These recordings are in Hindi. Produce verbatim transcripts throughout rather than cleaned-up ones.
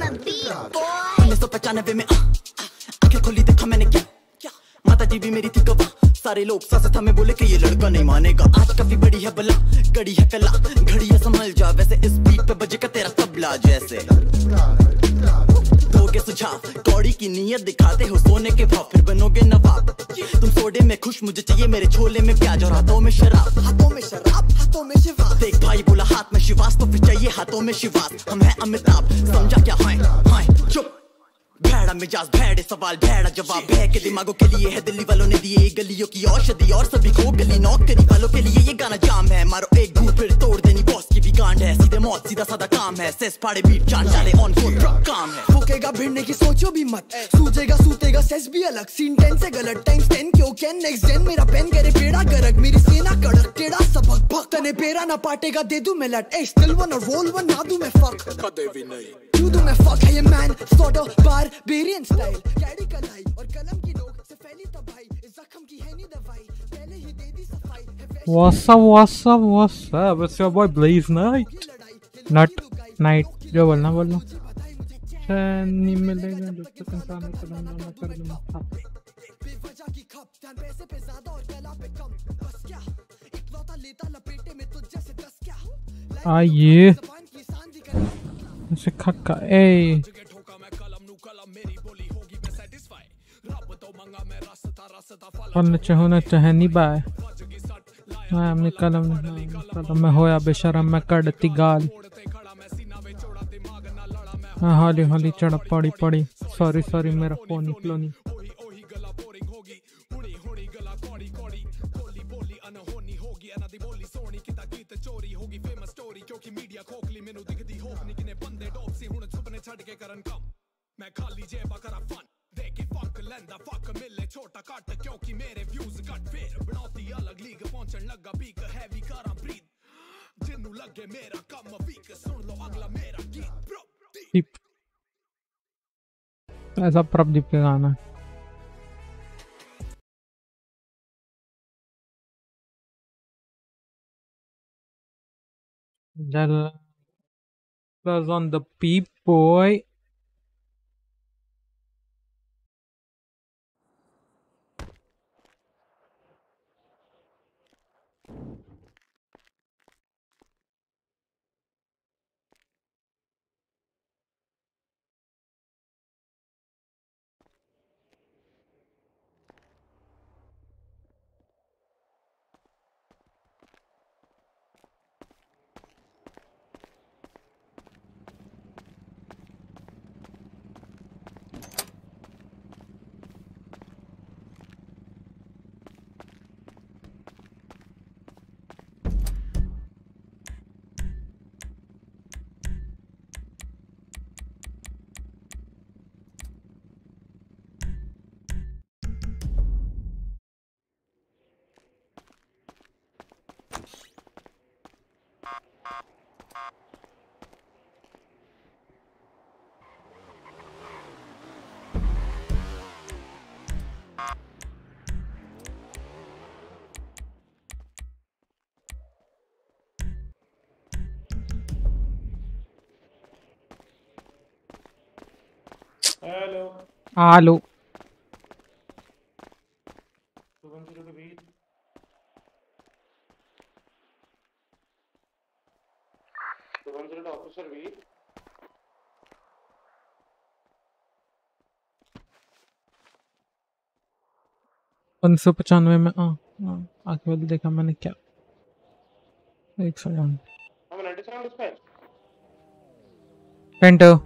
उन्नीस सौ पचानवे में आंखें खोली देखा मैंने क्या, माता जी भी मेरी थी गवाह, सारे लोग साथ था में बोले कि ये लड़का नहीं मानेगा। आज काफी बड़ी है बला, कड़ी है कला, घड़ी है संभल जा, वैसे इस बीट पे बजेगा तेरा तबला जैसे। दोगे सुझाव, कौड़ी की नीयत दिखाते हो सोने के भाव, फिर बनोगे नवाब। तुम सोडे में खुश, मुझे चाहिए मेरे छोले में प्याज और हाथों में शराब, हाथों में शराब, हाथों में शिवा। देख भाई बोला हाथ में शिवास, तो फिर चाहिए हाथों में शिवास। हम हैं अमिताभ, समझा क्या? हाय हाय चुप, भेड़ा मिजाज भेड़े सवाल भेड़ा जवाब, भय के दिमागों के लिए है दिल्ली वालों ने दिए गलियों की औषधि, और सभी को गली नौकरी वालों के लिए ये गाना जाम है। मारो एक घूर फिर तोड़ देनी बॉस की भी गांड है, सीधे मौत सीधा साधा काम है, सेस फाड़े बीट चांद डाले ऑन फुट काम है। फूकेगा भिड़ने की सोचो भी मत, सूझेगा सूतेगा सेस भी अलग, सीन टेन से गलत टाइम्स टेन क्यों कैन नेक्स्ट जेन, मेरा पेन करे पेड़ा गरक, मेरी सेना कड़क टेढ़ा सबक भक, तने पेरा ना पाटेगा दे दूं मैं लट, ए स्टिल वन और रोल वन ना दूं मैं फक, कदे भी नहीं क्यों दूं मैं फक है ये man sort of barbarian style, कैडी कलाई और कलम की नोक से फैली तबाही, इस जख्म की है नहीं दवाई, पहले ही दे दी सफाई। What's up, what's up, what's up? It's your boy Blaze Knight. Nut Night. जो बोलना बोलना। नहीं मिलेगा जब तक इंसान कदम ना कर दूँ। बेवजह की खप, ध्यान पैसे पे ज्यादा और कला पे कम, बस क्या इकलौता लेता लपेटे में तुझ जैसे दस क्या। आइए। ऐसे खक्का ए। पन्ने चहुना चहनी बाय। मैं अपनी कलम कलम में होया बेशरम में कड़ती गाल। हाँ हाली हाली चढ़ पड़ी पड़ी। सॉरी सॉरी मेरा फोन निकलो नहीं। मैं खाली जेबा करा फन देखे फक लेंदा फक मिले छोटा कट क्योंकि मेरे व्यूज कट फिर बनाती अलग लीग पहुंचन लगा पीक हैवी करा ब्रीथ जिन्नू लगे मेरा कम वीक सुन लो अगला मेरा गीत प्रदीप। ऐसा प्रदीप का गाना Jal was on the peep boy. Hello hello सुबह शुरू के बीच सुबह शुरू ऑफिसर भी उन्नीस सौ पचानवे में आ आके वाले देखा मैंने क्या एक सेकंड हम नाइंटी सेवन डिस्पैच पेंटर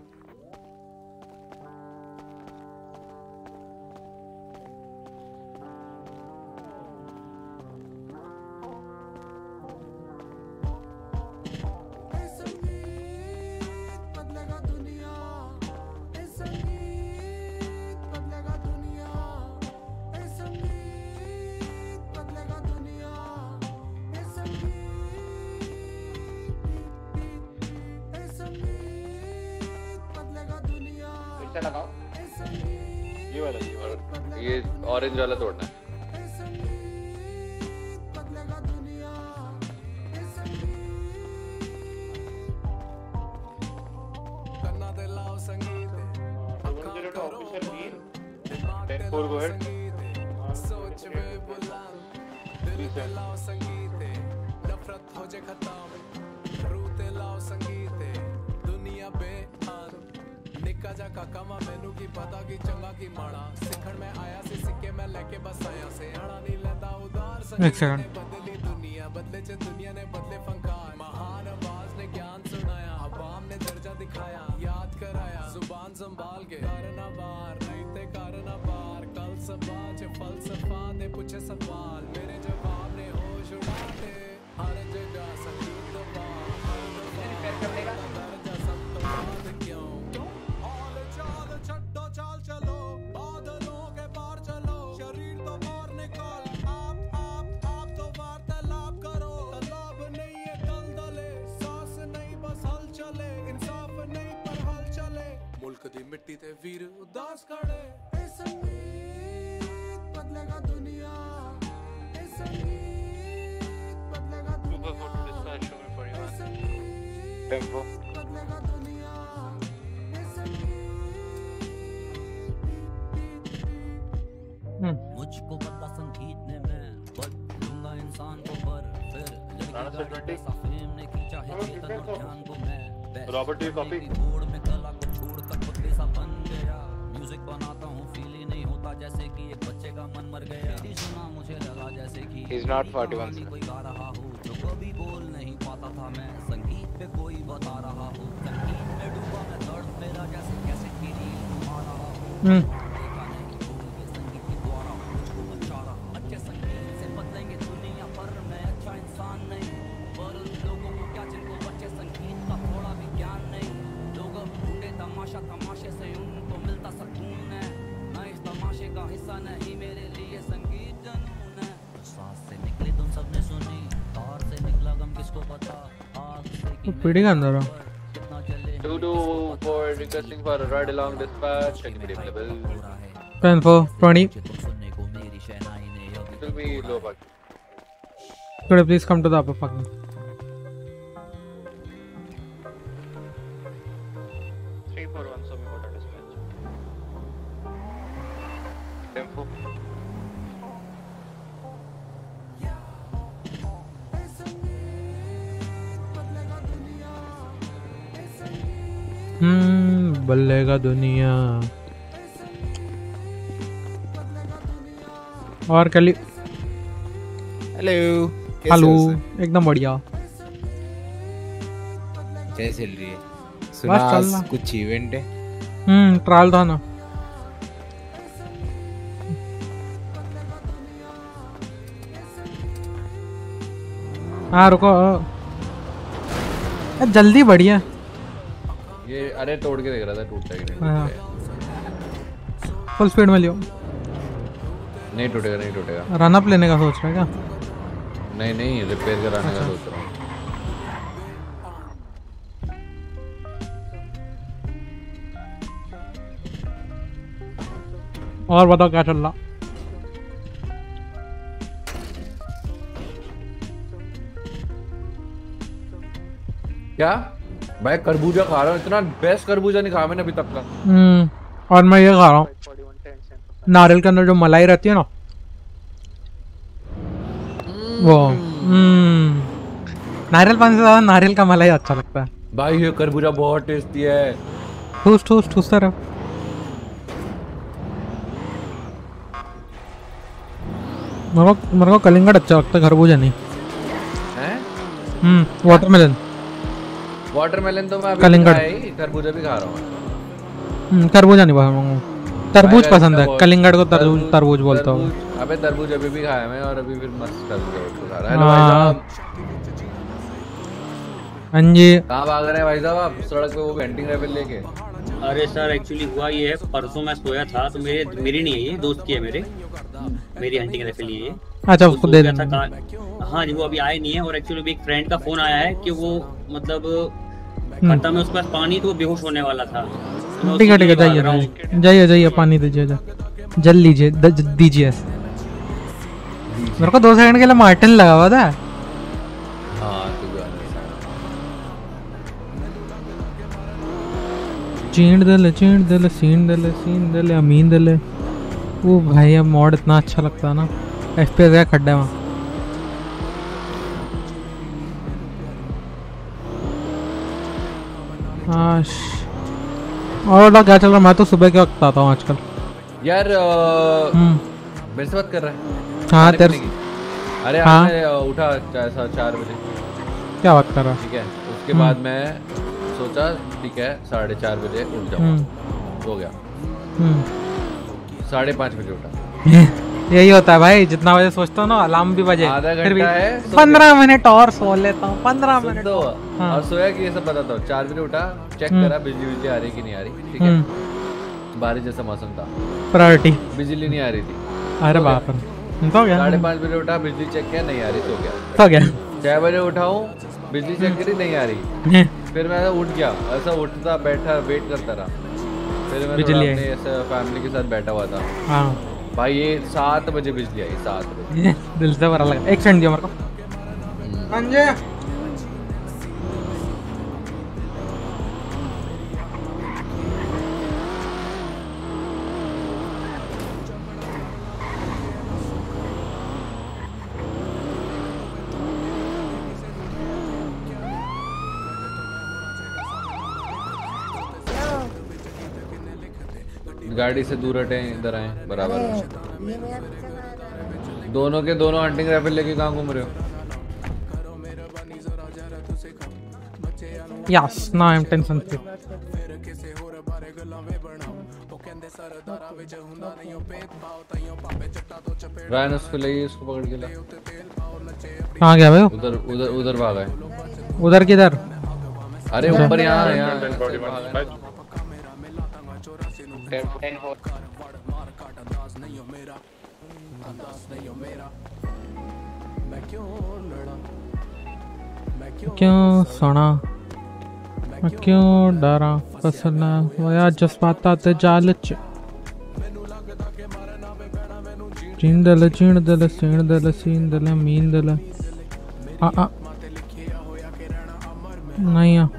ये वाला और ये ऑरेंज वाला तोड़ना है। करना दे लाओ संगीत Four, go ahead. सोच में बुलंद दिल पे लाओ संगीत नफरत हो जाए खत्म रूते लाओ संगीत दुनिया बेहाल निका जा काका मा मैनू की पता की चंगा की माड़ा सिखण में आया से सिक्के में लेके बस आया से आना नहीं लेता उधार संगीत ने बदली दुनिया बदले च दुनिया ने बदले फंकार महान आवाज ने ज्ञान सुनाया अवाम ने दर्जा दिखाया याद कराया जुबान संभाल के करना बार नहीं ते करना बार कल सबाज फलसफा ने पूछे सवाल मेरे जवाब ने होश उड़ाते हर जगह संगीत दबा दर्जा सब तो बात क्यों हाल चाल छड्डो चाल चलो बादलों के पार चलो शरीर तो बाहर निकाल आप आप आप तो वार्तालाप करो तालाब नहीं है दलदले सांस नहीं बस हल चले इंसाफ नहीं पर हल चले मुल्क दी मिट्टी ते वीर उदास खड़े ए संगीत बदलेगा दुनिया ए संगीत बदलेगा दुनिया टेम्पो बदलेगा दुनिया ए संगीत मुझको बदला संगीत ने मैं बदलूंगा इंसान को पर फिर ऐसा फेम ने खींचा है चेतन और ध्यान को मैं Robert, do you copy? Board में कला को छोड़कर पतले सा बन गया म्यूजिक बनाता हूँ फील ही नहीं होता जैसे कि एक बच्चे का मन मर गया सुना मुझे लगा जैसे कि He's not forty-one. कोई गा रहा हो जो कभी बोल नहीं पाता था मैं संगीत पे कोई बता रहा हो संगीत में डूबा मैं दर्द मेरा जैसे कैसे की रील घुमा रहा हूँ देखा नहीं भूल के संगीत के द्वारा मुझको बचा रहा अच्छे संगीत से बदलेंगे दुनिया पर मैं अच्छा इंसान नहीं पर लोगों को क्या जिनको बच्चे संगीत का थोड़ा भी ज्ञान नहीं लोग ढूंढे तमाशा तमाशे से उनको मिलता सकून है मैं इस तमाशे का हिस्सा नहीं मेरे लिए संगीत जनून है सांस से निकली तुम सबने सुनी तार से निकला गम किसको पता आग से कि पीढ़ी का अंदर कितना चले Two two for requesting for a ride along dispatch. Checking the available. पूरा है पेन फोर ट्वेंटी तुम सुनने को मेरी शहनाई ने It will be low back. could you please come to the upper fucking Three, four, one, so me water dispatch. Tempo. हम्म बल्लेगा दुनिया और कली हेलो हेलो एकदम बढ़िया कैसे चल रही है? बस सुना चल आज रहा। कुछ इवेंट है। हम्म ट्रायल था ना हाँ रुको यार, जल्दी बढ़िया ये अरे तोड़ के देख रहा था टूटता कि नहीं हाँ। टूटता है। फुल स्पीड में लियो नहीं टूटेगा नहीं टूटेगा रन अप लेने का सोच रहा है क्या नहीं नहीं रिपेयर कराने का सोच रहा हूँ और बताओ क्या चल रहा क्या भाई खरबूजा खा रहा हूँ इतना बेस्ट खरबूजा नहीं खाया मैंने अभी तक का हम्म और मैं ये खा रहा हूँ नारियल के अंदर जो मलाई रहती है ना वो हम्म नारियल पानी से ज्यादा नारियल का मलाई अच्छा लगता है भाई ये खरबूजा बहुत टेस्टी है ठूस ठूस ठूसता रहो मेरे को मेरे को कलिंगड़ अच्छा लगता है खरबूजा नहीं हैं हम्म वाटरमेलन वाटरमेलन तो मैं अभी कलिंगड़। खाया ही खरबूजा भी खा रहा हूँ हम्म खरबूजा नहीं पसंद मेरे को तरबूज भाई, पसंद है बहुत- कलिंगड़ को तरबूज तरबूज- तरबूज बोलता हूँ तरबूज- अबे तरबूज अभी भी खाया मैं और अभी फिर मस्त तरबूजा उसको खा रहा है हेलो भाई हाँ। साहब हाँ जी कहाँ भाग रहे हैं भाई साहब आप सड़क पे वो पेंटिंग राइफल लेके अरे सर एक्चुअली हुआ ये है परसों मैं सोया था तो मेरे मेरी नहीं है ये दोस्त की है मेरे मेरी हंटिंग राइफल ये है अच्छा वो उसको सो दे गया था देना कहाँ- हाँ जी वो अभी आए नहीं है और एक्चुअली भी एक फ्रेंड का फोन आया है कि वो मतलब खत्म है उसके पास पानी तो वो बेहोश होने वाला था तो मैं ठीक है उसके ठीक है लिए भाग जाइए रहा हूँ। जाइए जाइए जाइए पानी दीजिए जा- जल लीजिए द- ज- दीजिए मेरे को दो सेकंड के लिए मार्टिन लगा हुआ था हाँ तू भी आना चीण दल चीण दल सीन दल सीन दल अमीन दल वो भाई अब मॉड इतना अच्छा लगता है ना। एफ पी एस का खड्डा है वहाँ। हाँ और क्या चल रहा? मैं तो सुबह के वक्त आता हूँ आजकल यार। अ, हम्म मेरे से बात कर रहा है? हाँ खाने तेरे पीने की? अरे हाँ। आज मैं अ, उठा चार साढ़े चार बजे। क्या बात कर रहा है? ठीक है, उसके बाद मैं सोचा ठीक है साढ़े चार बजे उठ जाऊंगा, सो गया। हम्म साढ़े पाँच बजे उठा। यही होता है भाई, जितना बजे सोचता हूँ ना अलार्म भी बजे आधा फिर भी घंटा है, सो पंद्रह मिनट और सो लेता हूँ। पंद्रह सुन मिनट दो। हाँ। और सोया कि ये सब बताता हूँ। चार बजे उठा, चेक हम्म। करा बिजली बिजली आ रही कि नहीं आ रही। ठीक है, बारिश जैसा मौसम था, प्रायोरिटी। बिजली नहीं आ रही थी। अरे बाप रे, तो गया। साढ़े पाँच बजे उठा, बिजली चेक किया नहीं आ रही, सो गया। तो गया। छह बजे उठाऊं, बिजली चेक करी नहीं आ रही, फिर मैं उठ गया। ऐसा उठता बैठा वेट करता रहा। फिर मैं बिजली आई। अपने ऐसे फैमिली के साथ बैठा हुआ था। हाँ भाई ये सात बजे बिजली आई, सात बजे। दिल से भरा लगा। एक सेकंड दिया मेरे को। अंजे गाड़ी से दूर हटे, इधर आए बराबर। दोनों के दोनों हंटिंग राइफल लेके कहाँ घूम रहे हो? Yes now I am tension free. Ryan उसको ले, इसको पकड़ के ला। कहाँ गया भाई? उधर उधर उधर भागा है। उधर किधर? अरे ऊपर यहाँ यहाँ। क्यों सोना, मैं क्यों डरा? फसना वया जज्बाता ते जालच। चींदल चींदल सींदल सींदल मींदल आ आ नहीं आ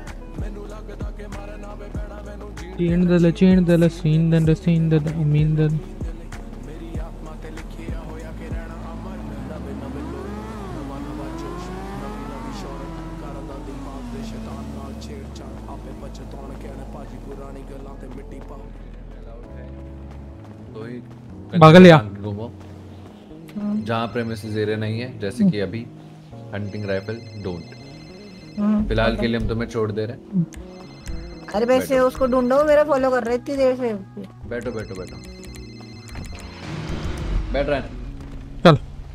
चींदल चींदल सींदल सींदल मींदल। भाग लिया घूमो जहाँ प्रेमिसेस एरिया नहीं है, जैसे कि अभी हंटिंग राइफल डोंट। फिलहाल के लिए हम तुम्हें छोड़ दे रहे हैं। अरे वैसे उसको ढूंढो, मेरा फॉलो कर रहे इतनी देर से। बैठो बैठो बैठो बैठ रहे हैं। चल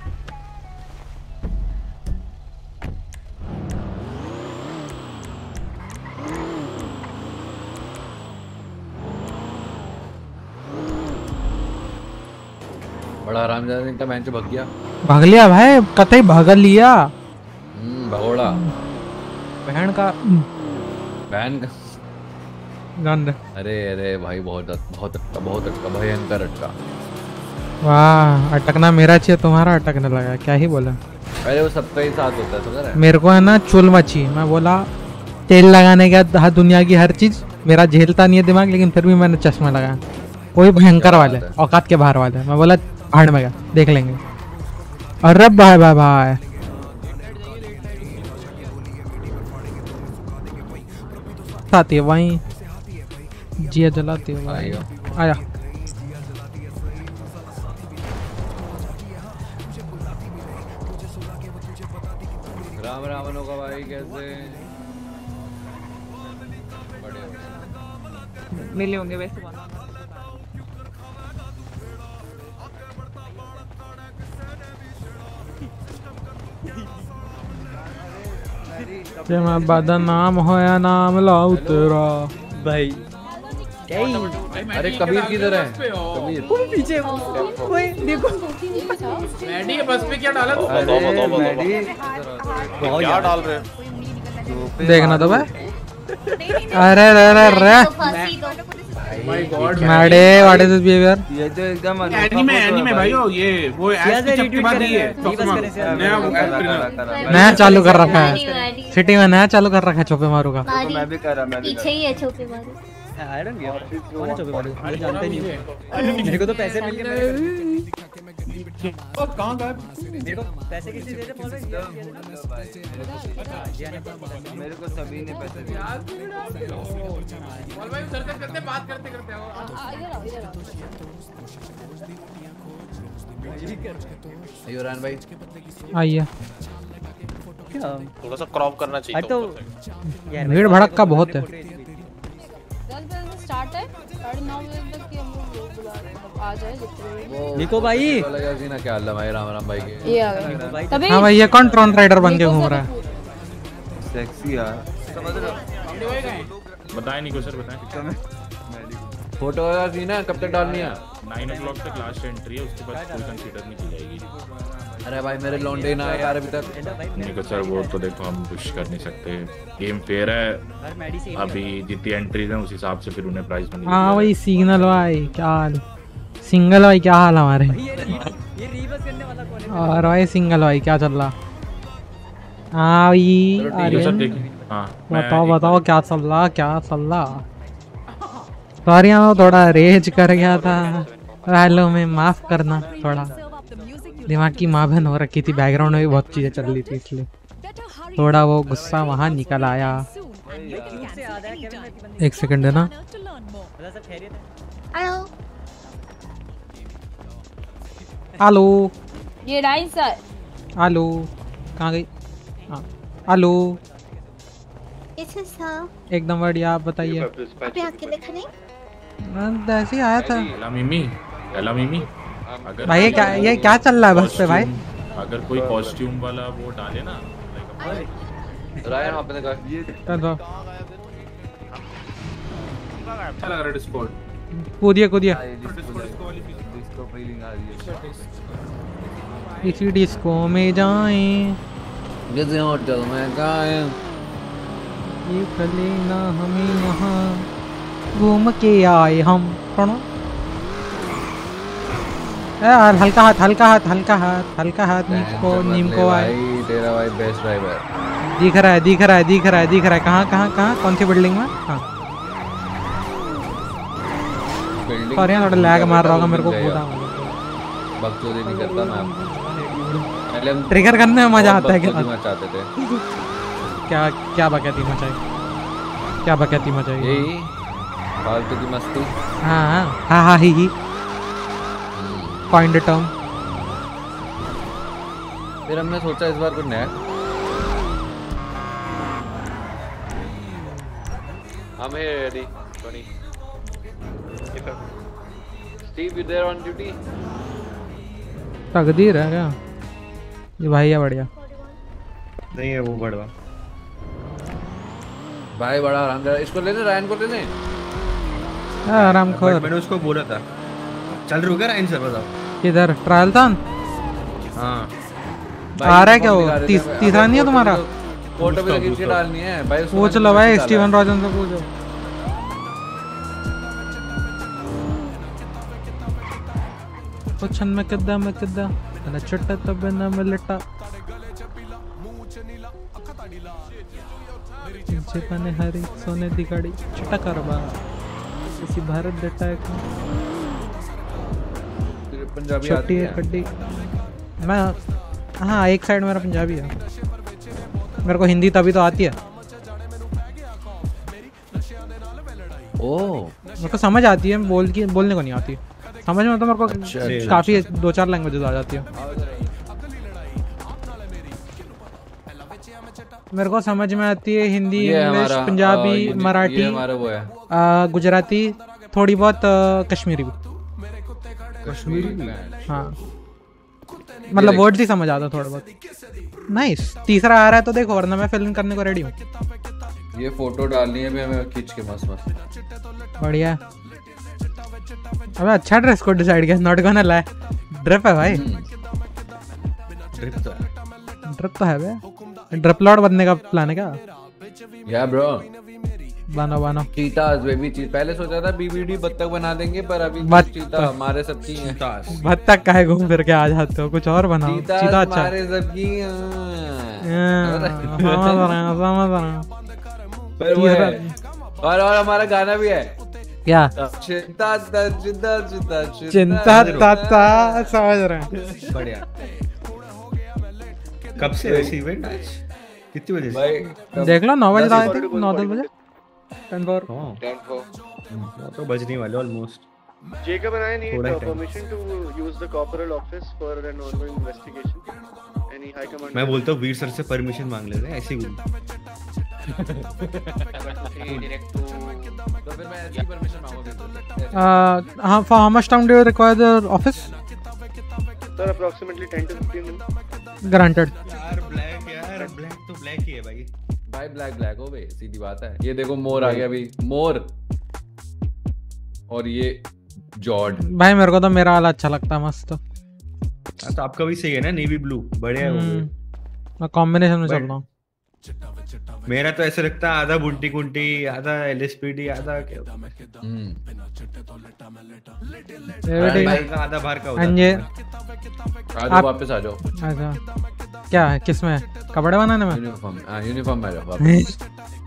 बड़ा आरामदायक इनका मैच भाग गया। भाग लिया भाई, कतई भाग लिया। हम्म भगोड़ा बहन का बहन का गंद। अरे अरे भाई बहुत बहुत अटका, बहुत अटका, भयंकर अटका। वाह अटकना मेरा चाहिए, तुम्हारा अटकने लगा। क्या ही बोला। अरे वो सबका ही साथ होता है, समझ रहा है? मेरे को है ना चुल मची। मैं बोला तेल लगाने के बाद दुनिया की हर चीज मेरा झेलता नहीं है दिमाग, लेकिन फिर भी मैंने चश्मा लगाया। कोई भयंकर वाले औकात के बाहर वाले। मैं बोला भाड़ में गया, देख लेंगे। अरे भाई भाई भाई साथी वहीं जिया जलाती है भाई। आया राम रावण होगा भाई कैसे मिले होंगे वैसे। कि मैं बदन नाम होया नाम लाऊ तेरा भाई। अरे कबीर किधर है? कबीर वो पीछे ओए देखो मैडी बस पे क्या डाला तू? अरे मैडी क्या डाल रहे हो? देखना तो भाई। अरे रे रे रे my god mayday what is this behaviour? ये तो एकदम एनीमे एनीमे भाइयों, ये वो एस की चप्पी बात है। नया वो नया चालू कर रखा है सिटी में, नया चालू कर रखा है। चौपे मारू का मैं भी कर रहा, मैं भी पीछे ही है छुपे मारू। आई डोंट गिव कौन है चोबे वाले मुझे जानते नहीं हो मेरे को तो पैसे मिल गए ओ कहां गए मेरे को पैसे किसी दे दे बोल रहे मेरे को सभी ने पैसे दिए बोल भाई उधर से करते बात करते करते आओ यूरान भाई आइए थोड़ा सा क्रॉप करना चाहिए तो भीड़ भड़का बहुत है। स्टार्ट है साढ़े नौ बजे तक कि हम लोग बुला रहे हैं आ जाए जितने निको भाई लगा जीना क्या हाल है भाई राम राम भाई के ये आ गए तभी हां भाई ये कौन ट्रॉन राइडर बन के घूम रहा है सेक्सी यार समझ रहे हो बताएं निको सर बताएं फोटो वाला जीना कब तक डालनी है नाइन ओ क्लॉक तक लास्ट एंट्री है उसके बाद कोई कंसीडर नहीं की जाएगी। अरे भाई मेरे लौंडे ना यार अभी तक निको सर वो तो देखो हम कुछ कर नहीं सकते गेम फेयर है अभी जितनी एंट्रीज हैं उस हिसाब से फिर उन्हें प्राइस मिलेगी। हाँ भाई सिग्नल भाई क्या हाल सिंगल भाई क्या हाल हमारे ये रीबस करने वाला कौन है और भाई सिंगल भाई क्या चल रहा हाँ भाई अरे बताओ बताओ क्या चल रहा क्या चल रहा सॉरी हाँ थोड़ा रेज कर गया था हेलो में माफ करना थोड़ा दिमाग की माँ बहन हो रखी थी बैकग्राउंड में भी बहुत चीजें चल रही थी इसलिए थोड़ा वो गुस्सा वहाँ निकल आया। एक सेकंड है ना हेलो ये डाइन सर हेलो कहाँ गई हेलो एकदम बढ़िया आप बताइए ऐसे ही आया था एला मिमी एला मिमी अगर भाई ये क्या ये क्या चल रहा है बस पे भाई अगर कोई कॉस्ट्यूम वाला वो डाले ना रायन आपने कहा ये चलो अच्छा लग रहा है डिस्कॉर्ड कूदिए कूदिए डिस्को फीलिंग आ रही है इसी डिस्को में जाएं किसी होटल में गाएं ये कले ना हमें यहाँ घूम के आए हम सुनो यार हल्का हाथ हल्का हाथ हल्का हाथ हल्का हाथ नीम को नीम को आए तेरा भाई बेस्ट ड्राइवर दिख रहा है दिख रहा है दिख रहा है दिख रहा है कहाँ कहाँ कहाँ कौन सी बिल्डिंग में हाँ और यहाँ थोड़ा लैग मार रहा होगा मेरे को पूरा बकचोदी नहीं करता मैं पहले हम ट्रिगर करने में मजा आता है क्या चाहते थे क्या क्या बकैती मचाई क्या बकैती मचाई यही फालतू की मस्ती हाँ हाँ हाँ हाँ ही ही फाइंड टर्म फिर हमने सोचा इस बार कुछ नया हम here ready Tony Steve you there on duty तकदीर है क्या ये भाई है बढ़िया नहीं है वो बड़ा भाई बड़ा आराम दे इसको ले ले रायन को ले ले आराम खोर मैंने उसको बोला था चल रुका रायन सर बताओ किधर ट्रायल था हाँ आ रहा है क्या वो तीस, तीसरा नहीं है तुम्हारा फोटो भी खींच के डालनी है भाई पूछ लो भाई स्टीवन रॉजन से पूछो कुछन में किद्दा में किद्दा अरे चट्टा तब ना मिलटा इनसे पने हरी सोने दी गाड़ी चट्टा करबा किसी भारत देता है पंजाबी छोटी है कड्डी मैं हाँ एक साइड मेरा पंजाबी है मेरे को हिंदी तभी तो आती है ओह मेरे को समझ आती है बोल की बोलने को नहीं आती समझ में तो मेरे को अच्छा, काफी दो चार लैंग्वेजेस आ जाती है मेरे को समझ में आती है हिंदी इंग्लिश पंजाबी मराठी गुजराती थोड़ी बहुत कश्मीरी भी कश्मीरी हाँ मतलब वर्ड्स ही समझ आता थोड़ा बहुत नाइस तीसरा आ रहा है तो देखो वरना मैं फिल्म करने को रेडी हूँ ये फोटो डालनी है भी हमें खींच के मस्त मस्त बढ़िया अबे अच्छा ड्रेस कोड डिसाइड किया नॉट गोना लाई ड्रिप है भाई ड्रिप तो है ड्रिप तो है बे ड्रिप लॉर्ड बनने का प्लान है क्या या ब्रो बनो बनो चीतास बेबी चीज पहले सोचा था बीबीडी बत्तख बना देंगे पर अभी चीता हमारे सबकी है बत्तख काहे घूम फिर के आ जाते हो कुछ और बनाओ चीता अच्छा हमारे सबकी समझ रहा हूं समझ रहा हूं और और हमारा गाना भी है क्या चिंता चिंता चिंता चिंता ताता समझ रहे हैं। बढ़िया। कब से वैसे इवेंट आज कितने बजे से? देख लो नौ बजे आए थे, नौ दस बजे टेन फोर तो बजने वाले almost. Jacob and I need uh, permission to use the corporal office for an ongoing investigation. Any high command? मैं बोलता हूँ वीर सर से परमिशन मांग लेते हैं, ऐसे ही बोल। तो फिर मैं ऐसी परमिशन मांगूंगा। हाँ, for how much time do you require the office? Sir, approximately ten to fifteen minutes. Granted. यार ब्लैक यार ब्लैक तो ब्लैक ही है भाई। भाई ब्लैक ब्लैक हो बे, सीधी बात है। ये देखो मोर आ गया अभी, मोर और ये जॉर्ड। भाई मेरे को तो मेरा वाला अच्छा लगता है, मस्त। तो आपका भी सही है ना, नेवी ब्लू बढ़िया है वो। मैं कॉम्बिनेशन में चल रहा हूँ। मेरा तो ऐसे लगता है आधा बुंटी कुंटी, आधा एलएसपीडी, आधा क्या आधा बाहर का होता है। आप वापस आ जाओ। अच्छा क्या है, किसमें कपड़े बनाने में? यूनिफॉर्म, हां यूनिफॉर्म में आ जाओ वापस।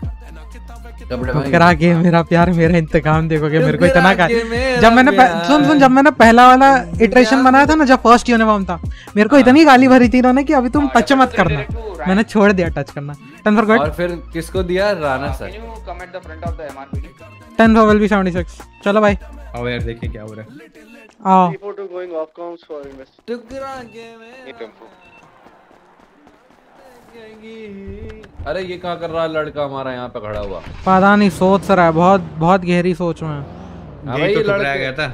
करा के मेरा प्यार मेरा इंतकाम देखोगे मेरे को इतना का। जब मैंने सुन सुन जब मैंने पहला वाला इटरेशन बनाया था ना, जब फर्स्ट यूनिफॉर्म था, मेरे को इतनी गाली भरी थी इन्होंने कि अभी तुम टच मत करना। मैंने छोड़ दिया टच करना। Ten four good. और फिर किसको दिया? Rana sir. Ten four will be seventy six. चलो भाई आओ यार देखें क्या हो रहा है। आओ Photo going off comms for investigation. अरे ये क्या कर रहा है लड़का हमारा यहाँ पे खड़ा हुआ? पता नहीं, सोच रहा है, बहुत बहुत गहरी सोच में। हाँ भाई तो लड़का गया था।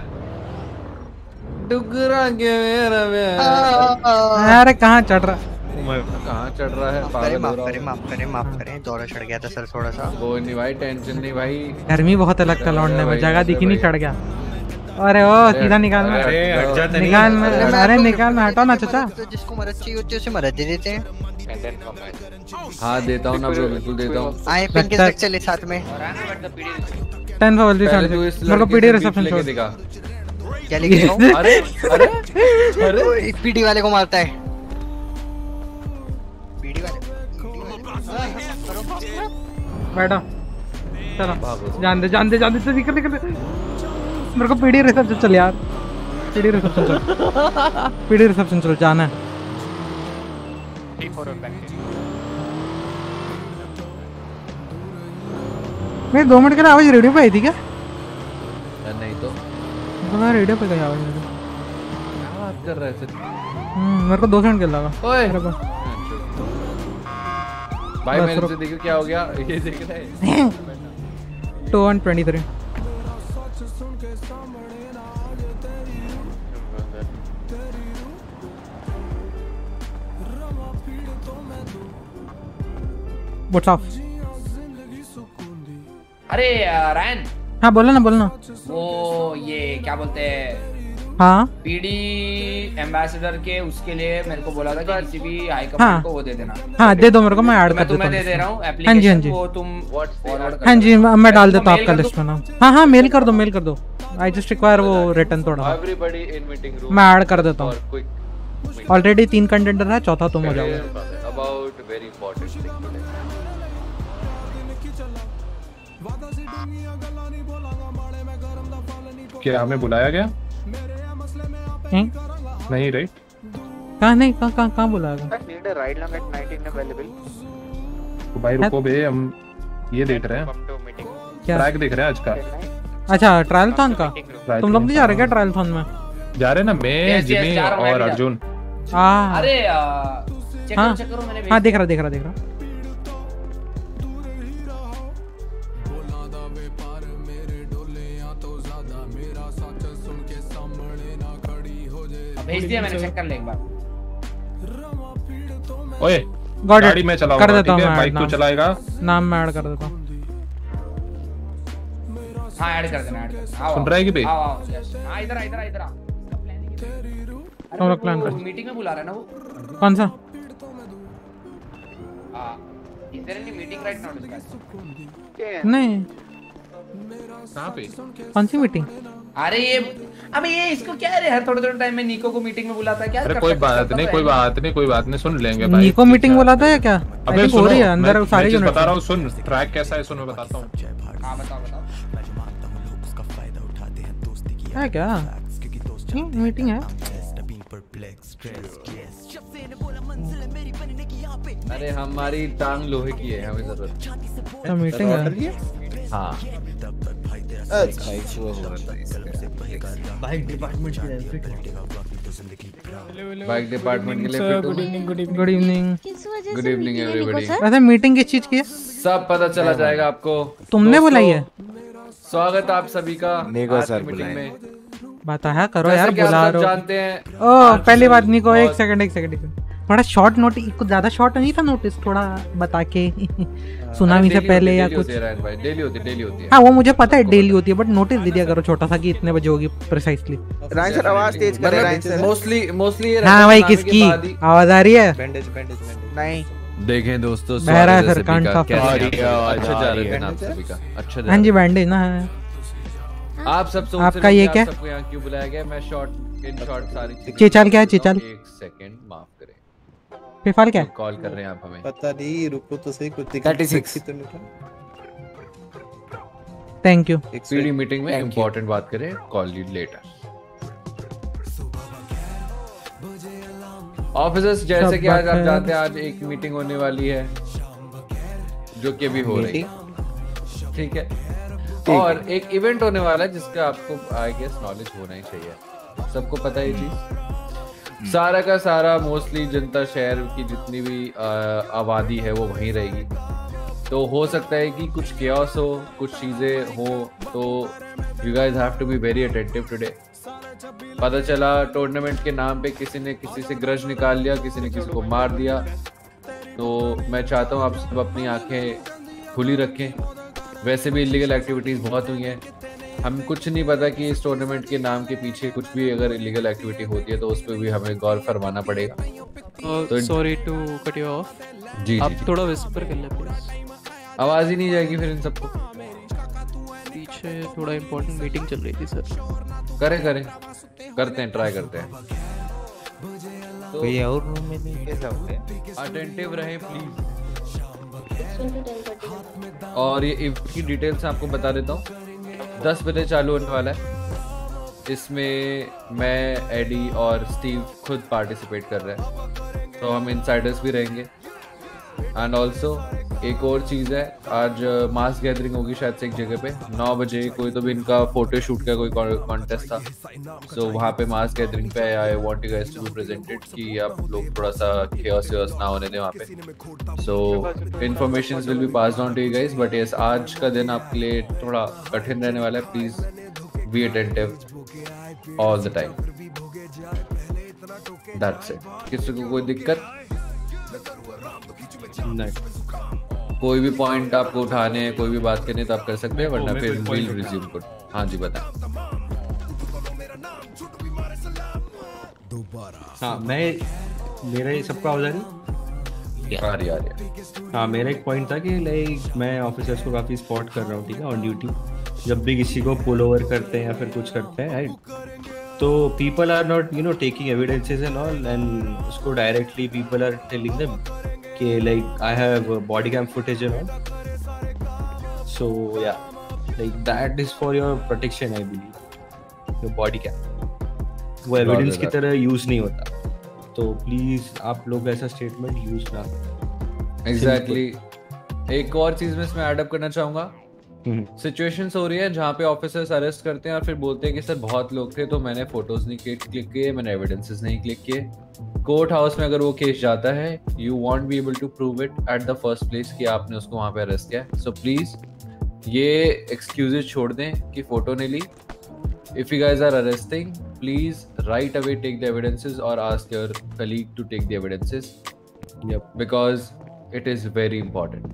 डुगरा के मेरा मेरा। अरे कहाँ चढ़ रहा? कहाँ चढ़ रहा है? पागल माफ करें माफ करें माफ करें दौरा चढ़ गया था सर थोड़ा सा। कोई नहीं भाई, टेंशन नहीं भाई। गर्मी बहुत है लगता है लौटने में, जगह दिखी नहीं, चढ़ गया। अरे ओ सीधा निकालना। अरे हट जा तनी। निकाल में, अरे निकाल में, हटाओ ना चाचा। जिसको मदद चाहिए होती है उसे मदद दे देते हैं। हाँ देता हूँ ना ब्रो, बिल्कुल देता हूँ। आए पिन के साथ चले साथ में। टेन फॉर विल बी मेरे को पीडी रिसेप्शन छोड़। क्या लेके जाऊँ? अरे अरे अरे पीडी वाले को मारता है। पीडी वाले बैठो चलो, जान दे जान दे जान दे, निकल निकल। मेरे को पीडी रिसेप्शन चल यार, पीडी रिसेप्शन चल, पीडी रिसेप्शन चल, जाना है। मैं दो मिनट के लिए आवाज रेडियो पे आई थी क्या? नहीं तो मैं रेडियो पे गई आवाज मेरी। क्या बात कर रहे थे? हम्म मेरे को दो सेकंड के लगा। ओए भाई मेरे से देखो क्या हो गया, ये देख रहे हैं two one twenty three. What's up? अरे रायन। हाँ बोलो ना बोलो ना। वो ये क्या बोलते हैं, हाँ पीडी एम्बेसडर के उसके लिए मेरे को बोला था कि किसी भी हाई कमांड को वो दे देना। हाँ दे दो मेरे को, मैं ऐड कर देता हूँ। मैं दे दे रहा हूँ हाँ जी हाँ जी वो तुम फॉरवर्ड कर। हाँ जी मैं डाल देता हूँ आपका लिस्ट में नाम। हाँ हाँ मेल कर दो मेल कर दो। आई जस्ट रिक्वायर वो रिटर्न थोड़ा। Everybody in meeting room. मैं ऐड कर देता हूँ। ऑलरेडी तीन कंटेंटर है, चौथा तुम हो जाओगे। About very important thing today. क्या हमें बुलाया गया? नहीं राइट? कहाँ नहीं कहाँ कहाँ कहाँ बुलाया? तो भाई रुको बे, हम ये देख रहे हैं, ट्रैक देख रहे हैं आज का। अच्छा ट्रायल थॉन का तुम लोग नहीं जा रहे क्या? ट्रायल थॉन में जा रहे ना, मैं जिमी और अर्जुन। हाँ अरे चेक करो चेक करो, मैंने हाँ देख रहा देख रहा देख रहा। भेज दिया मैंने, चेक कर ले एक बार। ओए गाड़ी में चलाऊंगा, कर देता हूँ मैं, बाइक तू चलाएगा। नाम मैं ऐड कर देता हूँ। हाँ ऐड कर देना, ऐड कर देना। सुन रहा है कि बे? आओ आओ हां इधर आ इधर आ इधर आ। तुम लोग प्लान कर। मीटिंग में बुला रहा है ना वो? कौन सा? हां is there any meeting right now discuss? नहीं कहां पे? कौन सी मीटिंग? अरे ये अबे ये इसको क्या है हर थोड़े थोड़े टाइम में निको को मीटिंग में बुलाता है क्या? अरे कोई बात नहीं कोई बात नहीं कोई बात नहीं, सुन लेंगे भाई। निको मीटिंग बुलाता है क्या? अबे हो रही है अंदर सारी यूनिट बता रहा हूँ। सुन ट्रैक कैसा है, सुन मैं बताता हूँ। हां बताओ बताओ। है क्या? मीटिंग है। अरे हमारी टांग लोहे की है, हमें जरूरत तो मीटिंग है। हाँ बाइक डिपार्टमेंट के लिए बाइक डिपार्टमेंट के लिए good evening good evening good evening good evening everybody. वैसे मीटिंग किस चीज की है? सब पता चला जाएगा आपको। तुमने बुलाई है? स्वागत आप सभी का निको आज सर की मीटिंग में। बताया करो जैसा यार, कि आप बुला सब रहे हो। जानते हैं ओ पहली बात निको, एक सेकंड एक सेकंड एक सेकंड। थोड़ा शॉर्ट नोटिस, कुछ ज्यादा शॉर्ट नहीं था नोटिस, थोड़ा बता के सुनामी से पहले या कुछ। डेली होती डेली होती है। हाँ वो मुझे पता है डेली होती है, बट नोटिस दे दिया करो छोटा सा कि इतने बजे होगी प्रिसाइसली। राइन सर आवाज तेज कर राइन सर। मोस्टली मोस्टली ये हाँ भाई किसकी आवाज आ रही है? बैंडेज बैंडेज नहीं देखें दोस्तों, बहरा सर कांड का अच्छा जा रहे थे आप सभी का। अच्छा हाँ जी बैंडेज ना है। आप सब सोच आपका ये क्या? सबको यहाँ क्यों बुलाया गया? मैं शॉर्ट इन शॉर्ट सारी चीजें चेचाल क्या है? चेचाल एक सेकंड माफ करें, पेफाल क्या है? कॉल कर रहे हैं आप हमें। पता नहीं, रुको तो सही कुछ छत्तीस थैंक यू। पीडी मीटिंग में इंपॉर्टेंट बात करें, कॉल यू लेटर। ऑफिसर्स जैसे कि आज आप जानते हैं आज एक मीटिंग होने वाली है जो कि अभी हो रही है, ठीक है? और एक इवेंट होने वाला है जिसका आपको आई गेस नॉलेज होना ही चाहिए। सबको पता है ये चीज। सारा का सारा मोस्टली जनता शहर की जितनी भी आबादी है वो वहीं रहेगी, तो हो सकता है कि कुछ केओस हो, कुछ चीजें हो, तो you guys have to be very attentive today. पता चला टूर्नामेंट के नाम पे किसी ने किसी से ग्रज निकाल लिया, किसी ने किसी को मार दिया, तो मैं चाहता हूँ आप सब अपनी आंखें खुली रखें। वैसे भी इलीगल एक्टिविटीज़ बहुत हुई हैं, हम कुछ नहीं पता कि इस टूर्नामेंट के नाम के पीछे कुछ भी अगर इलीगल एक्टिविटी होती है तो उस पर भी हमें गौर फरमाना पड़ेगा। तो sorry to cut you off, जी आप जी थोड़ा विस्पर कर ले प्लीज, आवाज़ ही नहीं जाएगी फिर इन सबको। पीछे थोड़ा इम्पोर्टेंट मीटिंग चल रही थी सर। करें करें करते हैं, ट्राई करते हैं। तो कोई और रूम में नहीं कैसा हो गया? अटेंटिव रहें प्लीज। और ये इवेंट की डिटेल्स आपको बता देता हूँ। दस बजे चालू होने वाला है। इसमें मैं, एडी और स्टीव खुद पार्टिसिपेट कर रहे हैं, तो हम इनसाइडर्स भी रहेंगे। एंड ऑल्सो एक और चीज़ है, आज मास गैदरिंग होगी शायद से एक जगह पे नौ बजे। कोई तो भी इनका फोटो शूट का कोई कॉन्टेस्ट था, सो so, वहाँ पे मास गैदरिंग पे I want you guys to be presented कि आप लोग थोड़ा सा केओस वेओस ना होने दें वहाँ पे। So informations will be passed on to you guys, but yes आज का दिन आपके लिए थोड़ा कठिन रहने वाला है। Please be attentive all the time, that's it. किसी को कोई दिक्कत नहीं? कोई भी पॉइंट आपको उठाने हैं, कोई भी बात करनी है तो आप कर सकते हैं, वरना फिर विल रिज्यूम कर। हाँ जी बताएं। हाँ मैं मेरा ये सबका आवाज आ रही आ रही आ रही। हाँ मेरा एक पॉइंट था कि लाइक मैं ऑफिसर्स को काफ़ी स्पॉट कर रहा हूँ, ठीक है, ऑन ड्यूटी। जब भी किसी को पुल ओवर करते हैं या फिर कुछ करते हैं, राइट, तो people are not you know taking evidences and all, and उसको directly people are telling them कि like I have body cam footage and all. So या like that is for your protection, I believe. Your body cam वो एविडेंस की तरह यूज नहीं होता, तो प्लीज आप लोग ऐसा स्टेटमेंट यूज ना करें। एग्जैक्टली। एक और चीज मैं इसमें ऐड अप करना चाहूंगा। सिचुएशंस हो रही है जहाँ पे ऑफिसर्स अरेस्ट करते हैं और फिर बोलते हैं कि सर बहुत लोग थे तो मैंने फोटोज नहीं क्लिक किए, मैंने एविडेंसेस नहीं क्लिक किए। कोर्ट हाउस में अगर वो केस जाता है, you won't be able to prove it at the first place कि आपने उसको वहाँ पे अरेस्ट किया। सो प्लीज ये एक्सक्यूजेज छोड़ दें कि फोटो नहीं ली। If you guys are arresting, please right away take the evidences और ask your colleague to take the evidences, because it is very important.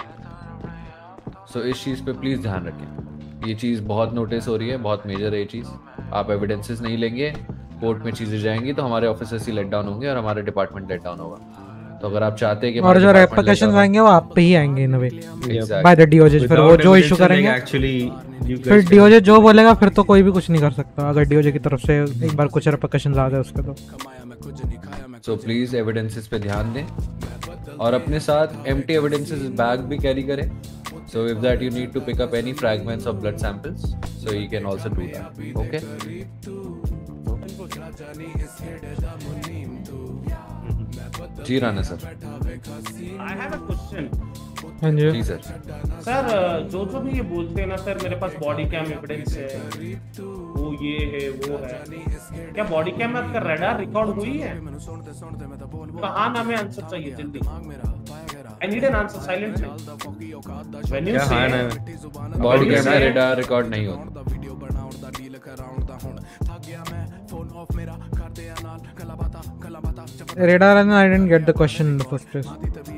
So इस चीज़ पे प्लीज़ ध्यान रखें। ये चीज़ बहुत नोटिस हो रही है, बहुत मेजर है ये चीज़। आप एविडेंसेस नहीं लेंगे, कोर्ट में चीज़ें जाएंगी तो हमारे ऑफिसर्स ही लेट डाउन होंगे और हमारा डिपार्टमेंट लेट डाउन होगा। तो अगर आप चाहते हैं कि और जो रेपरकशंस आएंगे वो आप पे ही आएंगे in way by the DOJ. फिर वो जो इशू करेंगे एक्चुअली, फिर डीओजे जो बोलेगा फिर तो कोई भी कुछ नहीं कर सकता अगर डीओजे की तरफ से एक बार कुछ रेपरकशंस आ जाए उसके तो। सो प्लीज एविडेंसेस पे ध्यान दें और अपने साथ एम्प्टी एविडेंसेस बैग भी कैरी करें। So if that you need to pick up any fragments of blood samples, so he can also do that. Okay. जी Rana sir, I have a question. हाँ जी जी सर। सर जो जो भी ये बोलते हैं ना सर, मेरे पास बॉडी कैम एविडेंस है, वो ये है वो है, क्या बॉडी कैम में आपका रडार रिकॉर्ड हुई है? कहाँ ना हमें आंसर चाहिए जल्दी। I need an answer silently. When you say body cam में रडार रिकॉर्ड नहीं होता। Radar, and I didn't get the question in the first place.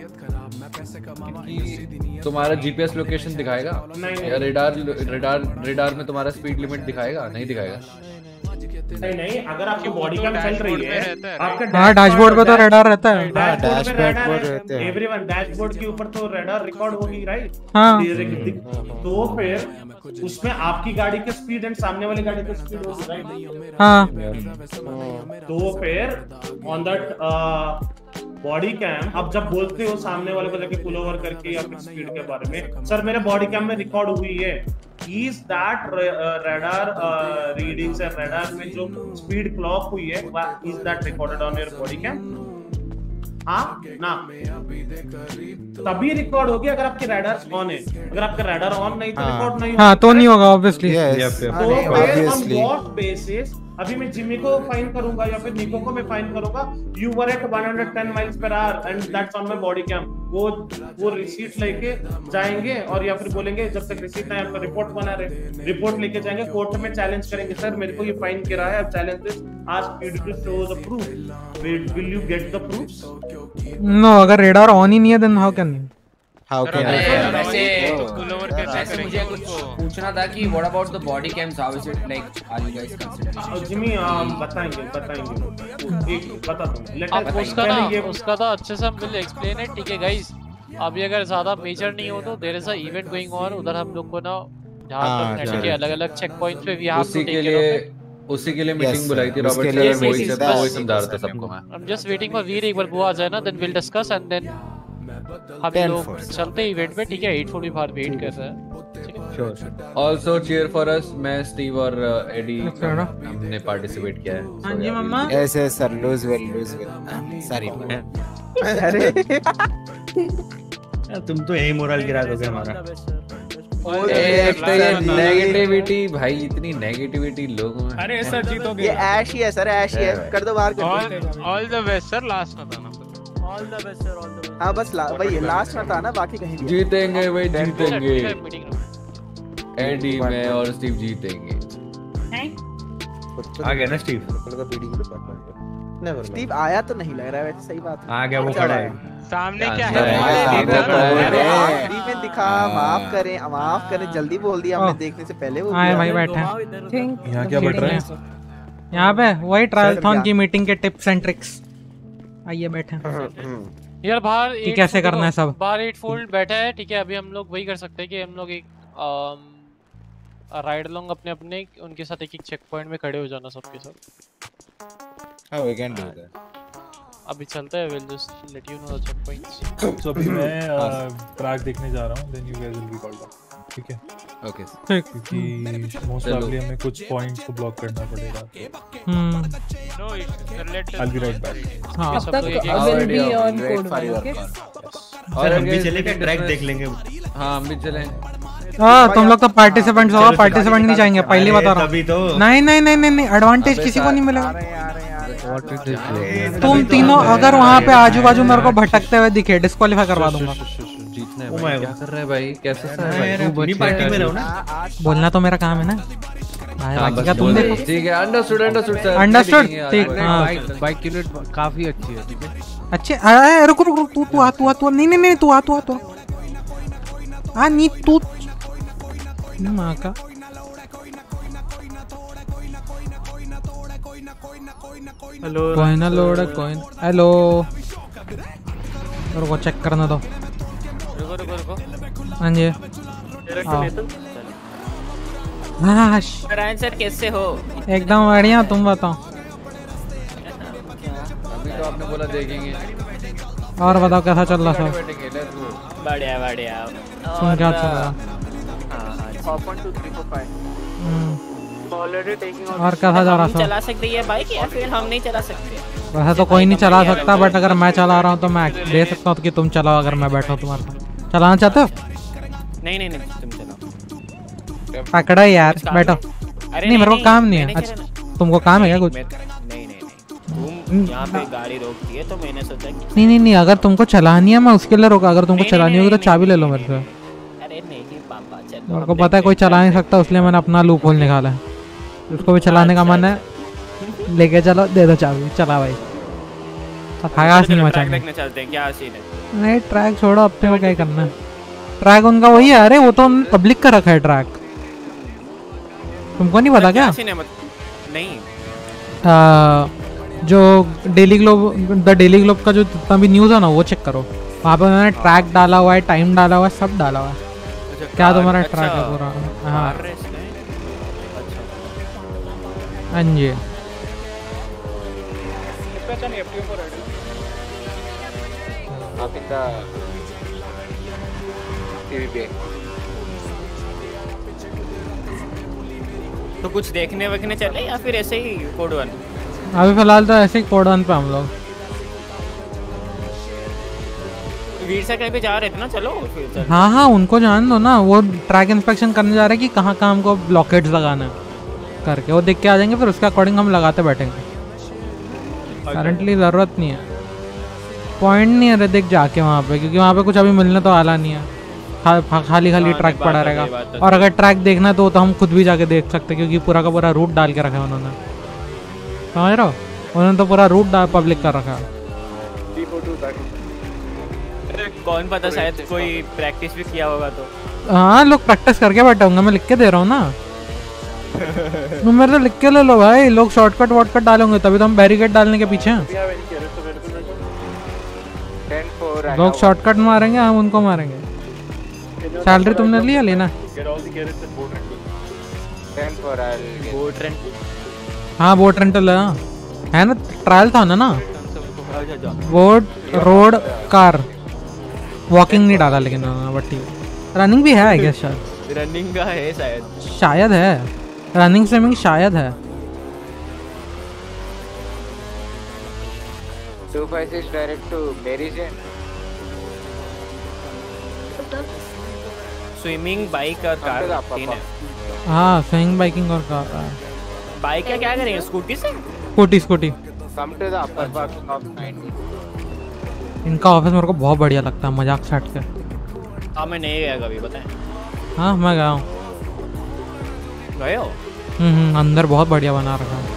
तुम्हारा जीपीएस लोकेशन दिखाएगा? नहीं। या रडार रडार रडार में तुम्हारा स्पीड लिमिट दिखाएगा? नहीं दिखाएगा। नहीं नहीं, अगर आपकी बॉडी कैम चल रही है, आपका हाँ डैशबोर्ड पे तो रडार रहता है। डैशबोर्ड पे रहता है। एवरीवन डैशबोर्ड के ऊपर तो रडार रिकॉर्ड होगी, राइट? हाँ। तो फिर उसमें आपकी गाड़ी की स्पीड एंड सामने वाली गाड़ी की स्पीड होगी, राइट? हाँ। तो फिर ऑन दैट बॉडी कैम अब जब बोलते हो सामने वाले को जाके पुल ओवर करके या फिर स्पीड के बारे में, सर मेरे बॉडी कैम में रिकॉर्ड हुई है, इज दैट रडार रीडिंग्स है, रडार में जो स्पीड क्लॉक हुई है, is that recorded on your body cam? हाँ ना, तभी रिकॉर्ड होगी अगर आपके रडार ऑन है। अगर आपका रडार ऑन नहीं तो रिकॉर्ड नहीं होगा। हाँ तो नहीं होगा ऑब्वियसली। तो ऑन व्हाट बेसिस अभी मैं जिमी को फाइन करूंगा या फिर निको को मैं फाइन करूंगा? You were at one hundred ten miles per hour and that's on my body cam. वो वो रिसीट लेके जाएंगे और या फिर बोलेंगे जब तक रिसीट नहीं आपका रिपोर्ट बना रहे, रिपोर्ट लेके जाएंगे कोर्ट में, चैलेंज करेंगे, सर मेरे को ये फाइन गिरा है, अब challenge this, ask you to show the proof, will you get the proofs? No, अगर रेडार ऑन ही नहीं है then how can how can वैसे वैसे मुझे कुछ पूछना था कि what about the body cams, how is it like, are you guys considering? Jimmy बताएंगे बताएंगे एक बता दूं लेट अब उसका ना उसका तो अच्छे से हम विल एक्सप्लेन इट, ठीक है गाइस? अभी अगर ज्यादा मेजर नहीं हो तो there is a event going on, उधर हम लोग को ना जहां पर नेट के अलग-अलग चेक पॉइंट्स पे we have to take care of it. उसी के लिए मीटिंग बुलाई थी रॉबर्ट सर, वही सब वही समझा रहे थे सबको। मैं I am just waiting for Veer, एक बार वो आ जाए ना, then will discuss and then हम लोग चलते हैं इवेंट पे, ठीक है? eight forty बार वेट कर रहा है, ठीक है? Sure. Also cheer for us, मैं स्टीव और एडी हमने पार्टिसिपेट किया है। हां जी मम्मा। Yes yes sir, lose will lose will sorry. अरे तुम तो यही मोरल गिरा दोगे हमारा। एक तो ये नेगेटिविटी भाई, इतनी नेगेटिविटी लोगों में। अरे सर जीतोगे। ये ऐश ही है सर, ऐश ही है, कर दो बाहर कर दो। All the best sir, last में था ना? All the best sir, all the best. हां बस भाई लास्ट में था ना, बाकी कहीं नहीं। जीतेंगे भाई, जीतेंगे। एडी में और स्टीव जीतेंगे। आ गया ना स्टीव? स्टीव आया तो नहीं लग रहा है, वैसे सही बात है। आ गया, वो खड़ा है सामने। क्या है में दिखा? माफ करें माफ करें, जल्दी बोल दिया हमने, देखने से पहले वो आए भाई बैठे हैं। यहाँ क्या बढ़ रहा है? यहाँ पे वही ट्रायलथॉन की मीटिंग के टिप्स एंड ट्रिक्स, आइए बैठे यार। बाहर कि कैसे करना है सब, बाहर एट फोल्ड बैठा है, ठीक है? अभी हम लोग वही कर सकते हैं कि हम लोग एक राइड अलोंग अपने अपने उनके साथ एक एक चेक पॉइंट में खड़े हो जाना सबके साथ। हां वी कैन डू दैट। अभी चलता है, will just let you know the check points. So अभी मैं ट्रैक देखने जा रहा हूं, then you guys will be called up, ठीक है? ओके ठीक। क्योंकि मोस्ट प्रोबब्ली हमें कुछ पॉइंट्स को ब्लॉक करना पड़ेगा। Hmm no it's related, I will be right back. हां अब तक will be on code, okay? और हम भी चलेंगे, ट्रैक देख लेंगे। हां हम भी चलें। हां तुम लोग तो पार्टिसिपेंट्स हो, पार्टिसिपेंट नहीं जाएंगे, पहली बता रहा हूं। नहीं नहीं नहीं नहीं एडवांटेज किसी को नहीं मिलेगा। तुम तीनों अगर वहाँ पे आजू बाजू मेरे को भटकते हुए दिखे, डिस्क्वालीफाई करवा दूंगा। जीतना है भाई, क्या कर रहे हैं भाई? कैसे सर है? पूरी पार्टी में रहो ना। बोलना तो मेरा काम है ना भाई, बाकी का तुम देखो। ठीक है, अंडरस्टूड अंडरस्टूड सर, अंडरस्टूड। ठीक। बाइक बाइक यूनिट काफी अच्छी है, ठीक है? अच्छे। अरे रुक रुक रुक, तू तू आ तू आ तू नहीं नहीं नहीं तू आ तू आ तू आ नहीं तू मां का। Hello coin load coin. Hello रुको चेक करना दो। रुको रुको रुको। हां जी हाँ सर कैसे हो? एकदम बढ़िया, तुम बताओ। अभी तो आपने बोला देखेंगे। और बताओ कैसा चल रहा सब? बढ़िया बढ़िया। तुम क्या चल रहा? Already taking off. और कैसा जा रहा हम था? चला सकते हैं बाइक या फिर हम नहीं चला सकते? वैसे तो कोई नहीं चला सकता, बट अगर मैं चला रहा हूँ तो मैं दे सकता हूँ कि तुम चलाओ अगर मैं बैठा हूँ तुम्हारे साथ। चलाना चाहते हो? नहीं नहीं नहीं तुम चलाओ। पकड़ा यार, बैठो। अरे नहीं मेरे को नहीं, काम नहीं है। मैंने अच्छा तुमको काम है क्या कुछ? नहीं नहीं तुम यहाँ पे गाड़ी रोकती है तो मैंने सोचा कि नहीं नहीं नहीं, अगर तुमको चलानी है मैं उसके लिए रोका, अगर तुमको चलानी होगी तो चाबी ले लो मेरे से। अरे नहीं पापा चलो। मेरे को पता है कोई चला नहीं सकता, इसलिए मैंने अपना लूप होल निकाला है। उसको भी चलाने का मन है, लेके चलो, दे दो चाबी, चला भाई। हगास नहीं मचाएंगे। देखने चलते हैं क्या सीन है। नहीं ट्रैक छोड़ो, अपने को क्या करना है। ट्रैक उनका वही है। अरे वो तो पब्लिक का रखा है ट्रैक, तुमको नहीं पता क्या? सीन है मत नहीं आ, जो daily globe the daily globe का जो जितना भी न्यूज़ है ना वो चेक करो, वहाँ पे उन्होंने ट्रैक डाला हुआ है, टाइम डाला हुआ है, सब डाला हुआ है। क्या तुम्हारा ट्रैक है पूरा? हाँ हाँ जी। तो कुछ देखने वगने चले या फिर ऐसे ही कोड वन? अभी फिलहाल तो ऐसे ही कोड वन पे हम लोग। वीर से कहीं पे जा रहे थे ना, चलो फिर चलो। हाँ हाँ उनको जान दो ना, वो ट्रैक इंस्पेक्शन करने जा रहे हैं कि कहाँ कहाँ हमको ब्लॉकेट्स लगाना है करके, वो देख के आ जाएंगे, फिर उसके अकॉर्डिंग हम लगाते बैठेंगे। करंटली ज़रूरत नहीं है, पॉइंट नहीं है रे देख जाके वहाँ पे, क्योंकि वहाँ पे कुछ अभी मिलने तो आला नहीं है, खा, खाली खाली ट्रैक पड़ा रहेगा। और अगर ट्रैक देखना है तो, तो हम खुद भी जाके देख सकते हैं, क्योंकि पूरा का पूरा रूट डाल के रखा है उन्होंने, समझ रहे हो? उन्होंने तो पूरा रूट पब्लिक कर रखा है। कौन पता, शायद कोई प्रैक्टिस भी किया होगा तो। हाँ लोग प्रैक्टिस करके बैठे होंगे, मैं लिख के दे रहा हूँ ना। तुम मेरे से लिख के ले लो भाई, लोग शॉर्टकट वॉर्टकट डालेंगे तभी तो हम बैरिकेड डालने के पीछे हैं। लोग शॉर्टकट मारेंगे, हम उनको मारेंगे। सैलरी तुमने लिया लेना? हाँ बोट रेंटल है ना, ट्रायल था ना। बोट रोड कार वॉकिंग नहीं डाला लेकिन बट ठीक है। रनिंग भी है आई गेस, शायद रनिंग का है शायद शायद है रनिंग स्विमिंग शायद है। two five six direct to Berries. Swimming bike और कार तीन है। हाँ स्विमिंग बाइकिंग और कार। बाइक क्या क्या करेंगे? स्कूटी से? Scooty scooty. Come to the upper part of ninety. इनका ऑफिस मेरे को बहुत बढ़िया लगता है, मजाक से हट के। हाँ मैं नहीं गया कभी, बताएं। हाँ मैं गया हूँ। गए हो? हम्म अंदर बहुत बढ़िया बना रखा है।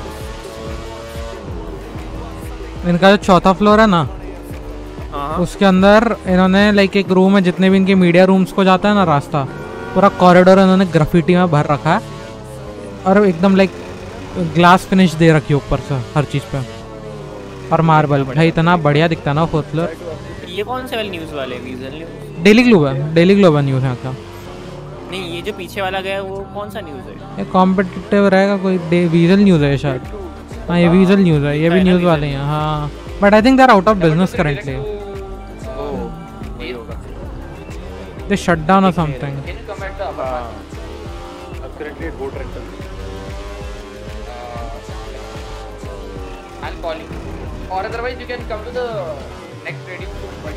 इनका जो चौथा फ्लोर है ना, उसके अंदर इन्होंने लाइक एक रूम है, जितने भी इनके मीडिया रूम्स को जाता है ना रास्ता, पूरा कॉरिडोर इन्होंने ग्राफिटी में भर रखा है, और एकदम लाइक ग्लास फिनिश दे रखी है ऊपर से हर चीज़ पे, और मार्बल। भाई इतना बढ़िया दिखता है ना फोर्थ फ्लोर। ये कौन से वाले न्यूज़ वाले? Vision news? डेली ग्लोब है, डेली ग्लोब है न्यूज़ यहाँ का। नहीं ये जो पीछे वाला गया वो कौन सा न्यूज़ है? ये कॉम्पिटिटिव रहेगा कोई, विजुअल न्यूज़ है शायद। हाँ ये विजुअल न्यूज़ है, ये भी न्यूज़ वाले हैं। हाँ but I think they are out of business currently, they shut down और something. I'll call you. Or otherwise you can come to the next trading group.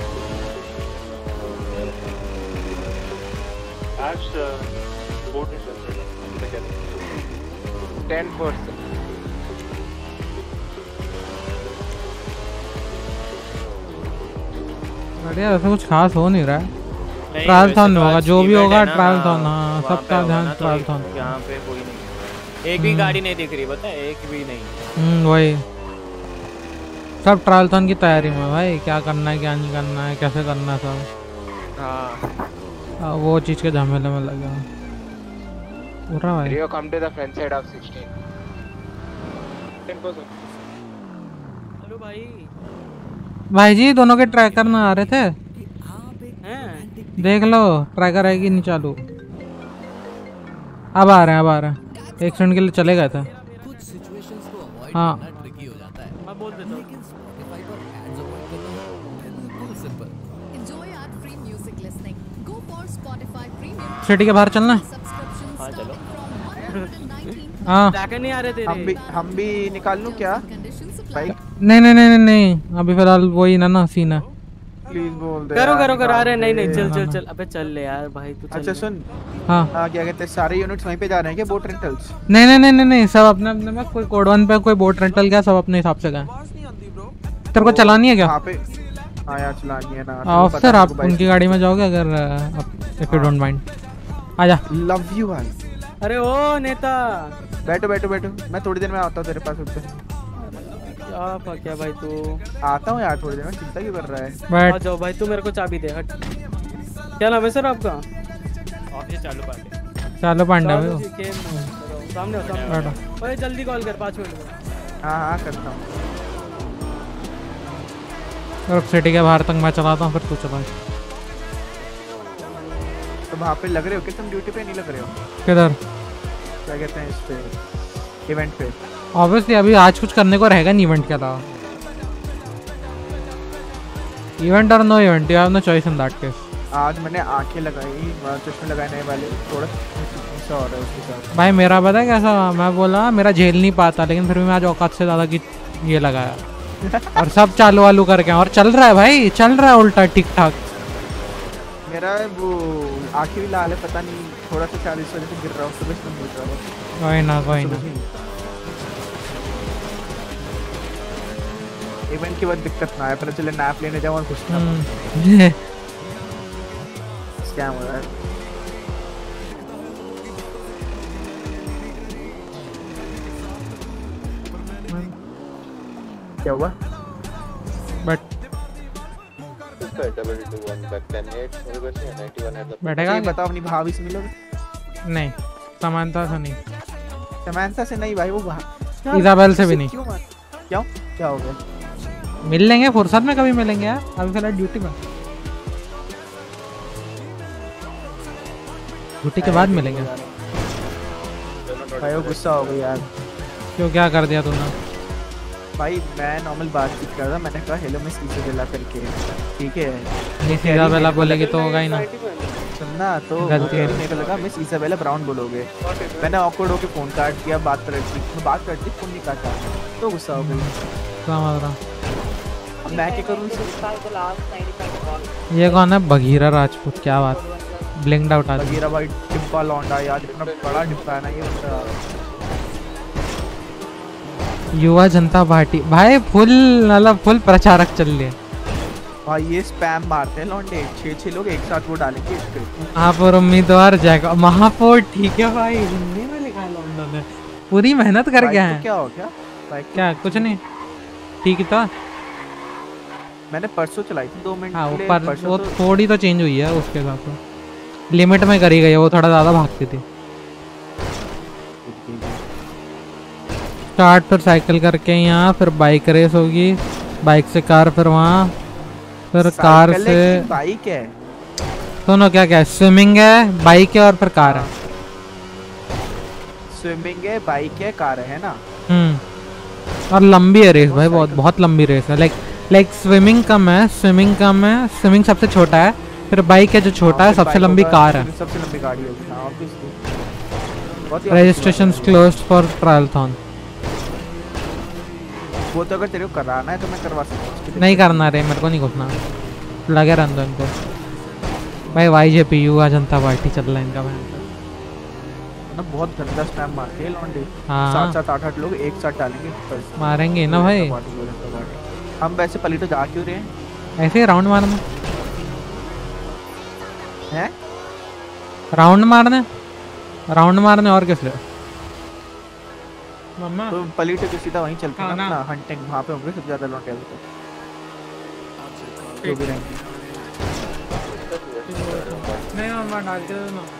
Ash, uh, boat is okay. ten percent. बढ़िया, ऐसा कुछ खास हो नहीं रहा है। ट्रायल थॉन होगा, जो भी होगा ट्रायल थॉन। हाँ सबका ध्यान ट्रायल थॉन। यहाँ पे कोई नहीं, एक भी गाड़ी नहीं दिख रही, पता है? एक भी नहीं। हम्म वही सब ट्रायल थॉन की तैयारी में भाई, क्या करना है क्या नहीं करना है, कैसे करना है सब। हाँ वो चीज़ के झमेले में लगा पूरा भाई। Rio, come to the front side of sixteen. Hello भाई। भाई जी दोनों के ट्रैकर ना आ रहे थे, देख लो ट्रैकर है कि नहीं चालू। अब आ रहे हैं, अब आ रहे हैं। एक सेकंड के लिए चले गए थे। हाँ सिटी के बाहर चलना है। हाँ चलो। हाँ जाके नहीं आ रहे तेरे। हम भी हम भी निकाल लूं क्या बाइक? नहीं नहीं नहीं नहीं नहीं अभी फिलहाल वही ना ना सीन है। प्लीज बोल दे करो यार, करो करो निकाल अरे नहीं दे। नहीं चल चल चल अबे चल ले यार भाई तू चल अच्छा ले। सुन हाँ हाँ क्या कहते हैं सारे यूनिट्स वहीं पे जा रहे हैं क्या बोट रेंटल्स? नहीं नहीं नहीं नहीं नहीं सब अपने अपने में कोई कोड वन पे कोई बोट रेंटल का सब अपने हिसाब से गए। तेरे को चलानी है क्या? वहाँ पे हाँ यार चलानी है ना। ऑफिसर आप उनकी गाड़ी में जाओगे अगर इफ यू डोंट माइंड आजा। लव यू भाई। अरे ओ नेता बैठो बैठो बैठो मैं थोड़ी देर में आता हूँ तेरे पास ऊपर। क्या क्या भाई तू? आता हूँ यार थोड़ी देर में चिंता क्यों कर रहा है? बैठ। आ जाओ भाई तू मेरे को चाबी दे हट। क्या नाम है सर आपका? ऑफिस चालू पांडे। चालू पांडे भाई वो। सामने हो सामने। ओए जल्दी कॉल कर पाँच मिनट में। हाँ हाँ करता हूँ। और सिटी के बाहर तक मैं चलाता हूँ फिर तू चला। तो वहाँ पे लग रहे हो कि तुम ड्यूटी पे नहीं लग रहे हो? किधर? क्या कहते हैं इस पे इवेंट पे? ऑब्वियसली अभी आज कुछ करने को रहेगा नहीं इवेंट के अलावा। इवेंट और no event you have no choice in that case. आज मैंने आंखें लगाई चश्मे लगाने वाले थोड़ा सा हो रहा है उसके साथ। भाई मेरा पता है कैसा मैं बोला मेरा झेल नहीं पाता लेकिन फिर भी मैं आज औकात से ज़्यादा की ये लगाया और सब चालू वालू करके और चल रहा है भाई चल रहा है उल्टा ठीक ठाक। मेरा वो आंखें भी लाल है पता नहीं थोड़ा सा चालीस वजह से गिर रहा हूँ सुबह से गिर रहा हूँ। कोई ना कोई ना इवेंट की बहुत दिक्कत ना है पहले चले नैप लेने जाऊँ और कुछ ना स्कैम हो रहा है। क्या हुआ? बट बैठेगा बताओ अपनी भाभी से मिलोगे? नहीं समानता से नहीं। समानता से नहीं भाई वो इजाबेल से भी नहीं। क्यों क्यों क्या हो गया? मिल लेंगे फुर्सत में कभी मिलेंगे यार अभी फिलहाल ड्यूटी में ड्यूटी के बाद मिलेंगे। भाई वो गुस्सा हो गया यार। क्यों क्या कर दिया तूने? भाई मैं नॉर्मल बातचीत कर रहा मैंने कहा हेलो मिस इजाबेला करके ठीक है। मिस इजाबेला बोलेगी तो होगा ही ना। सुनना तो मेरे को लगा मिस इजाबेला ब्राउन बोलोगे मैंने ऑकवर्ड होके फोन काट दिया बात कर रही थी बात करती फोन नहीं काटा तो गुस्सा हो गई। समझ रहा अब मैं क्या करूँ? ये कौन है? बघीरा राजपूत। क्या बात ब्लिंक्ड आउट आ बघीरा भाई डिब्बा लौंडा यार इतना बड़ा डिब्बा है ना ये बंदा। युवा जनता पार्टी भाई फुल मतलब फुल प्रचारक चल रहे भाई ये स्पैम मारते हैं लौंडे छह छह लोग एक साथ वो डालेंगे इस पे। महापौर उम्मीदवार जाएगा महापौर ठीक है भाई हिंदी में लिखा है लौंडा ने पूरी मेहनत कर गया है। क्या हो गया बाइक? क्या कुछ नहीं ठीक था मैंने परसों चलाई थी दो मिनट हाँ के लिए। पर परसों वो तो... थोड़ी तो चेंज हुई है उसके साथ तो लिमिट में करी गई है वो थोड़ा ज़्यादा भागती थी। स्टार्ट फिर साइकिल करके यहाँ फिर बाइक रेस होगी बाइक से कार फिर वहाँ फिर कार से बाइक है दोनों क्या क्या है स्विमिंग है बाइक है और फिर कार है। स्विमिंग है बाइक है कार है ना। हम्म और लंबी है रेस भाई बहुत बहुत लंबी रेस है। लाइक लाइक स्विमिंग कम है स्विमिंग कम है स्विमिंग सबसे छोटा है फिर बाइक है जो छोटा है सबसे लंबी कार है। सबसे लंबी गाड़ी है। Registration closed for triathlon. वो तो अगर तेरे को कराना है तो मैं करवा सकता हूँ। नहीं करना रे मेरे को नहीं घुसना लगे रहने दो इनको भाई। वाई जे पी युवा जनता पार्टी चल रहा है इनका ना बहुत गंदा स्पैम मारते हैं लौंडे। हाँ सात सात आठ आठ लोग एक साथ डालेंगे मारेंगे ना भाई। हम वैसे पलीटो जा क्यों रहे हैं? ऐसे ही राउंड मारना हैं? राउंड मारने राउंड मारने और किस लिए? मम्मा तो पलीटो के सीधा वहीं चलते हैं ना हंटिंग वहाँ पे होंगे सबसे ज़्यादा लौंडे तो जो भी रहेंगे। नहीं मम्मा डाल के दो ना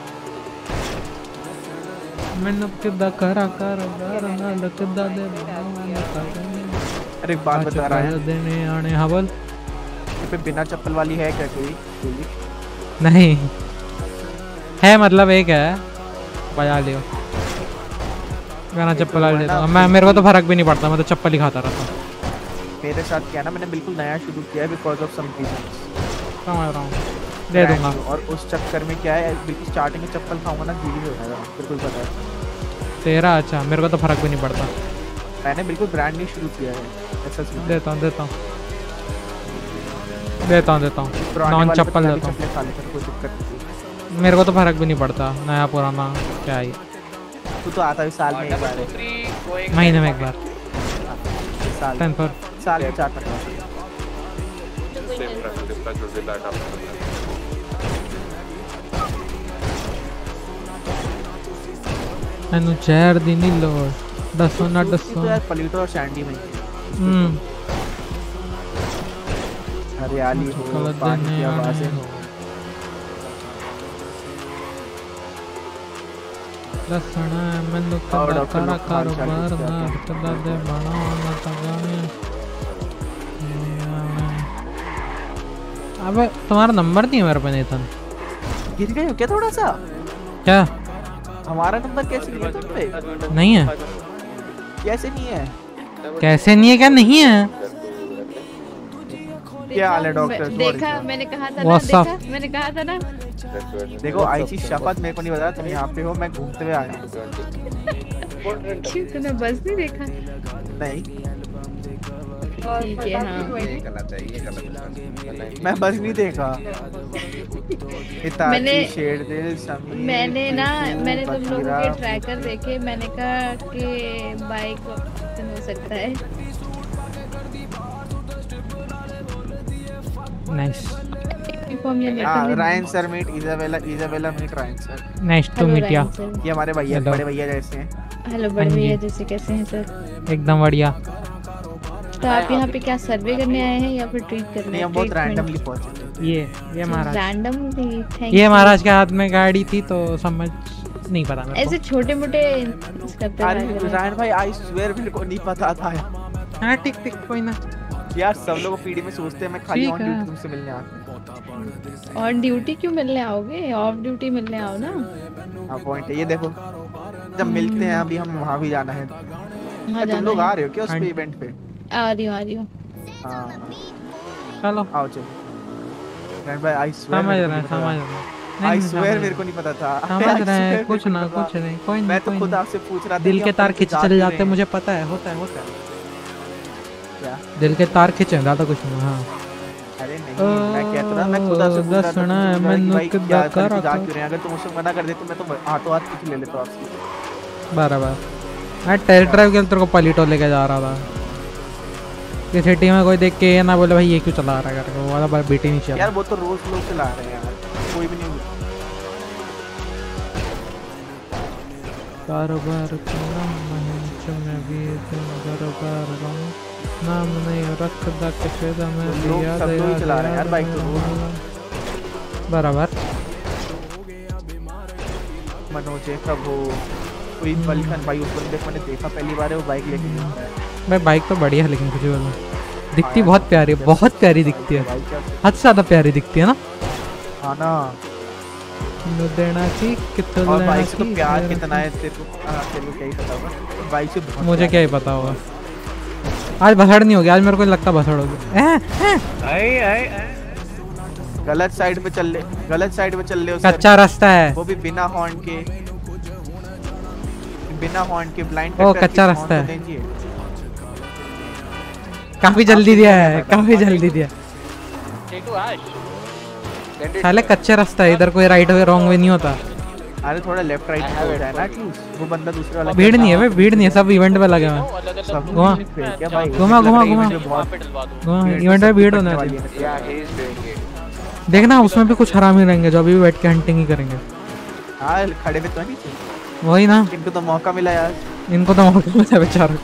मैंने किदा करा कर डर ना किदा दे अरे एक बात बता रहा है देने आने हवल पे बिना चप्पल वाली है क्या कोई? नहीं है मतलब एक है बजा लियो बिना चप्पल वाली तो मैं मेरे को तो फर्क भी नहीं पड़ता मैं तो चप्पल ही खाता रहता। मेरे साथ क्या ना मैंने बिल्कुल नया शुरू किया है बिकॉज ऑफ सम रीजंस। समझ रहा हूँ दे दूंगा। और उस चक्कर में क्या है बिल्कुल स्टार्टिंग में चप्पल खाऊंगा ना गीली हो जाएगा बिल्कुल पता है। तेरा अच्छा, मेरे को तो फर्क भी नहीं पड़ता। मैंने बिल्कुल ब्रांड नहीं शुरू किया है। ऐसा देता हूँ देता हूँ देता हूँ देता हूँ नॉन चप्पल देता हूँ, मेरे को तो फर्क भी नहीं पड़ता नया पुराना क्या है। तू तो आता है साल में एक बार, महीने में एक बार, साल टेन पर साल में चार टका। मैंने जहर दी नहीं लो दसो ना दसो तो यार पलीटो और सैंडी में हम्म हरियाली हो, पानी की आवाजें हो। लसना मैंने कदा करा कारोबार ना कदा दे बना ना तगाने। अबे तुम्हारा नंबर नहीं है मेरे पे नेतन। गिर गए हो क्या थोड़ा सा? क्या हमारा नंबर कैसे नहीं है तुम पे? नहीं है। कैसे नहीं है? कैसे नहीं है? क्या नहीं है? क्या हाल है डॉक्टर? देखा मैंने कहा था ना, देखा मैंने कहा था ना। देखो आईची शपथ मेरे को नहीं पता तुम यहाँ पे हो, मैं घूमते हुए आया हूँ। क्यों तूने बस नहीं देखा? नहीं ठीक है हाँ। मैं बस नहीं देखा। मैंने शेर दिल समीर मैंने ना मैंने तुम लोगों के ट्रैकर देखे, मैंने कहा कि बाइक हो सकता है। Nice Ryan sir meet Isabella Isabella meet Ryan sir. Nice to meet ya. ये हमारे भैया बड़े भैया जैसे हैं। हेलो बड़े भैया जैसे कैसे हैं सर? एकदम बढ़िया। तो आप यहाँ पे क्या सर्वे करने आए हैं या फिर ट्रीट करने? नहीं हम बहुत रैंडमली पहुंचे। ये ये महाराज रैंडमली थैंक ये महाराज के हाथ में गाड़ी थी तो समझ नहीं पता मेरे को। ऐसे छोटे मोटे अरे रायन भाई आई स्वेयर मेरे को नहीं पता था। हां ठीक ठीक कोई ना यार, सब लोग पीडी में सोचते हैं मैं खाली ऑन ड्यूटी तुमसे मिलने आता हूं। ऑन ड्यूटी क्यों मिलने आओगे? ऑफ ड्यूटी मिलने आओ ना। हां पॉइंट है ये। देखो जब मिलते हैं अभी हम वहां भी जाना है। तुम लोग आ रहे हो क्या उस पे इवेंट पे? आ रही हूं आ रही हूं। हां चलो आओ चलो। फ्रेंड भाई आई स्वेयर समझ रहा है समझ रहा है आई स्वेयर मेरे को नहीं पता था। समझ रहा है कुछ ना कुछ नहीं कोई नहीं। मैं तो खुद आपसे पूछ रहा था दिल के तार खिंच चले जाते मुझे पता है होता है होता है। क्या दिल के तार खिंचे ज्यादा कुछ नहीं। हां अरे नहीं मैं कहता था मैं खुद आपसे पूछ रहा था सुना है मैंने कितना कर जा क्यों रहे? अगर तुम मुझसे मना कर देते मैं तो हाथों हाथ कुछ ले लेता आपसे। बराबर मैं टेस्ट ड्राइव के तेरे को पलीटो लेके जा रहा था कि सिटी में कोई देख के ये ना बोले भाई ये क्यों चला रहा है करके। वो वाला बेटी नहीं चाहिए यार। वो तो रोज लोग चला रहे हैं यार, कोई भी नहीं। कारोबार करना मैं भी कारोबार करना नाम नहीं रखदा किसे दा मैं याद सब लोग चला रहे हैं यार बाइक तो। बराबर मनोज कब हो कोई मलखन भाई उस बंदे को मैंने देखा पहली बार है, वो बाइक लेके गया है। भाई बाइक तो बढ़िया है लेकिन कुछ वाला दिखती बहुत प्यारी है, बहुत प्यारी दिखती है, हद से ज्यादा प्यारी दिखती है ना। हाँ ना देना की कितना और बाइक से तो प्यार कितना है तेरे को? हां तेरे को क्या ही पता होगा बाइक से बहुत। मुझे क्या ही पता होगा। आज भसड़ नहीं होगी, आज मेरे को लगता भसड़ होगी। आए आए गलत साइड पे चल ले, गलत साइड पे चल ले। कच्चा रास्ता है वो भी बिना हॉर्न के, बिना हॉर्न के ब्लाइंड। ओ कच्चा रास्ता है, काफी जल्दी दिया है, काफी जल्दी दिया। साले कच्चा रास्ता है, इधर कोई राइट वे रॉन्ग वे नहीं होता। अरे थोड़ा लेफ्ट राइट हो जाए ना कि वो बंदा दूसरे वाला। भीड़ नहीं है भाई, भीड़ नहीं है, सब इवेंट पे लगे हैं। घुमा घुमा घुमा घुमा घुमा इवेंट पे भीड़ होना चाहिए। देखना उसमें भी कुछ हरामी रहेंगे जो अभी भी बैठ के हंटिंग ही करेंगे। हाँ खड़े पे तो नहीं, वही ना, इनको तो मौका मिला यार, इनको तो मौका मिला बेचारों।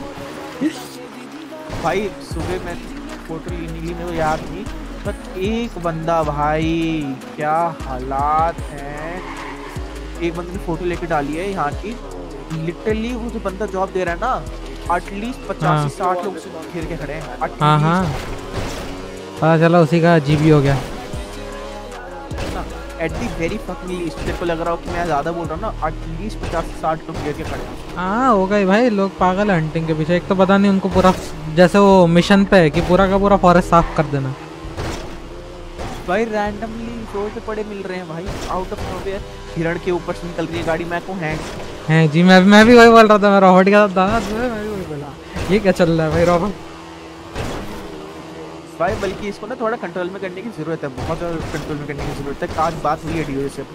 भाई सुबह मैं फोटो लेने ली, मेरे को याद नहीं, बस एक बंदा भाई क्या हालात हैं। एक बंदे ने फोटो लेके डाली है यहाँ की, लिटरली वो जो बंदा जॉब दे रहा है ना, एटलीस्ट पचास से साठ लोग घेर के खड़े हैं। हाँ हाँ पता चला उसी का जीबी हो गया। At the very fucking least तेरे को लग रहा हो कि मैं ज्यादा बोल रहा हूँ ना, एटलीस्ट पचास से साठ लोग घेर के खड़े हैं। हाँ हो गए भाई, लोग पागल है हंटिंग के पीछे। एक तो पता नहीं उनको पूरा जैसे वो मिशन पे है कि पूरा का पूरा फॉरेस्ट साफ कर देना। भाई रैंडमली रोड पे पड़े मिल रहे हैं भाई, आउट ऑफ नोवेयर। हिरण के ऊपर से निकल रही है गाड़ी, मैं को हैंग हैं जी। मैं मैं भी वही बोल रहा था, मैं रॉबर्ट का था ना, तो मैं भी वही बोला। ये क्या चल रहा है भाई रॉबर्ट? भाई बल्कि इसको ना थोड़ा कंट्रोल में करने की जरूरत है, बहुत कंट्रोल में करने की जरूरत है। आज बात हुई है डीओ से,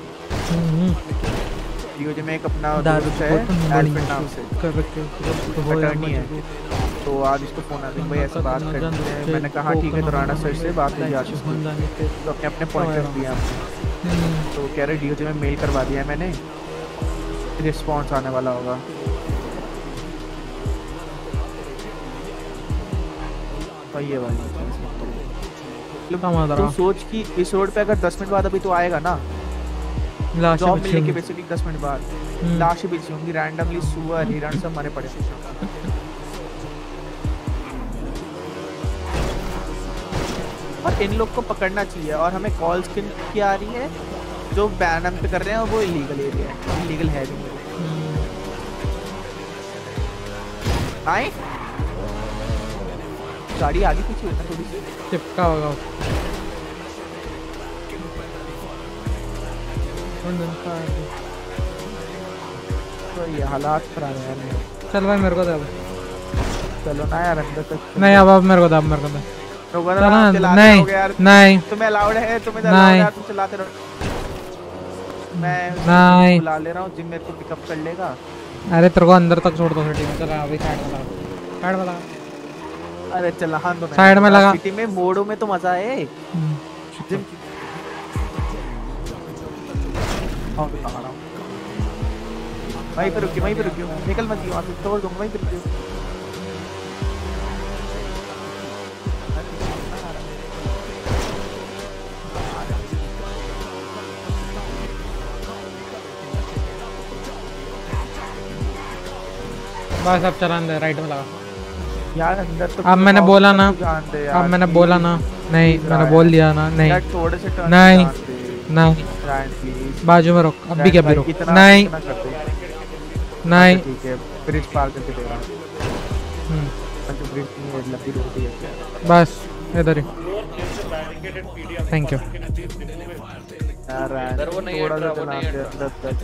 डीओ में एक अपना दोस्त है एल्फिन नाम से अटर्नी है, तो आज इसको फोन आ गया भाई ऐसा बात करते हैं। मैंने कहा ठीक है, तो राणा सर से बात हुई आज, तो अपने अपने पॉइंट दिया आपने, तो कह रहे डीओ में मेल करवा दिया है मैंने, रिस्पॉन्स आने वाला होगा। ये वाली तो सोच कि इस रोड पे अगर दस मिनट बाद अभी तो आएगा ना जॉब मिलने के बेसिकली दस मिनट बाद लाशें बिछी होंगी रैंडमली, सुअर हिरण सब मरे पड़े। और इन लोग को पकड़ना चाहिए, और हमें कॉल्स किन की आ रही है जो बैनम पे कर रहे हैं वो इलीगल एरिया है, इलीगल है भी। आए गाड़ी आगे पीछे होता थोड़ी सी चिपका होगा। तो ये हालात खराब है यार। चल भाई मेरे को दे, चलो ना यार अंदर तक। नहीं अब अब मेरे को दे, अब मेरे को दे। चला नहीं नहीं तुम्हें अलाउड है, तुम्हें अलाउड है, तुम चलाते रहो। मैं नहीं बुला ले रहा हूँ, जिम मेरे को पिकअप कर लेगा। अरे तेरे को अंदर तक छोड़ दो सिटी में। चल अभी साइड में लगा, साइड में लगा। अरे चल हाँ तो साइड में लगा। सिटी में मोड़ों में तो मजा है। जिम वहीं पे रुकिए, वहीं पे रुकिए, निकल मत वहाँ से, तोड़ दूंगा, वहीं पे रुकिए। बस अब चलान दे, राइट में लगा यार अंदर तो। अब मैंने बोला ना, अब मैंने बोला ना, नहीं मैंने बोल दिया ना, नहीं थोड़े से टर्न नहीं नहीं बाजू में रोक, अभी क्या भी रोक, नहीं नहीं ठीक है ब्रिज पार करके दे रहा हूं। अच्छा ब्रिज की लंबी रोड है बस इधर ही। थैंक यू यार वो नहीं थोड़ा सा चला दे अंदर तक।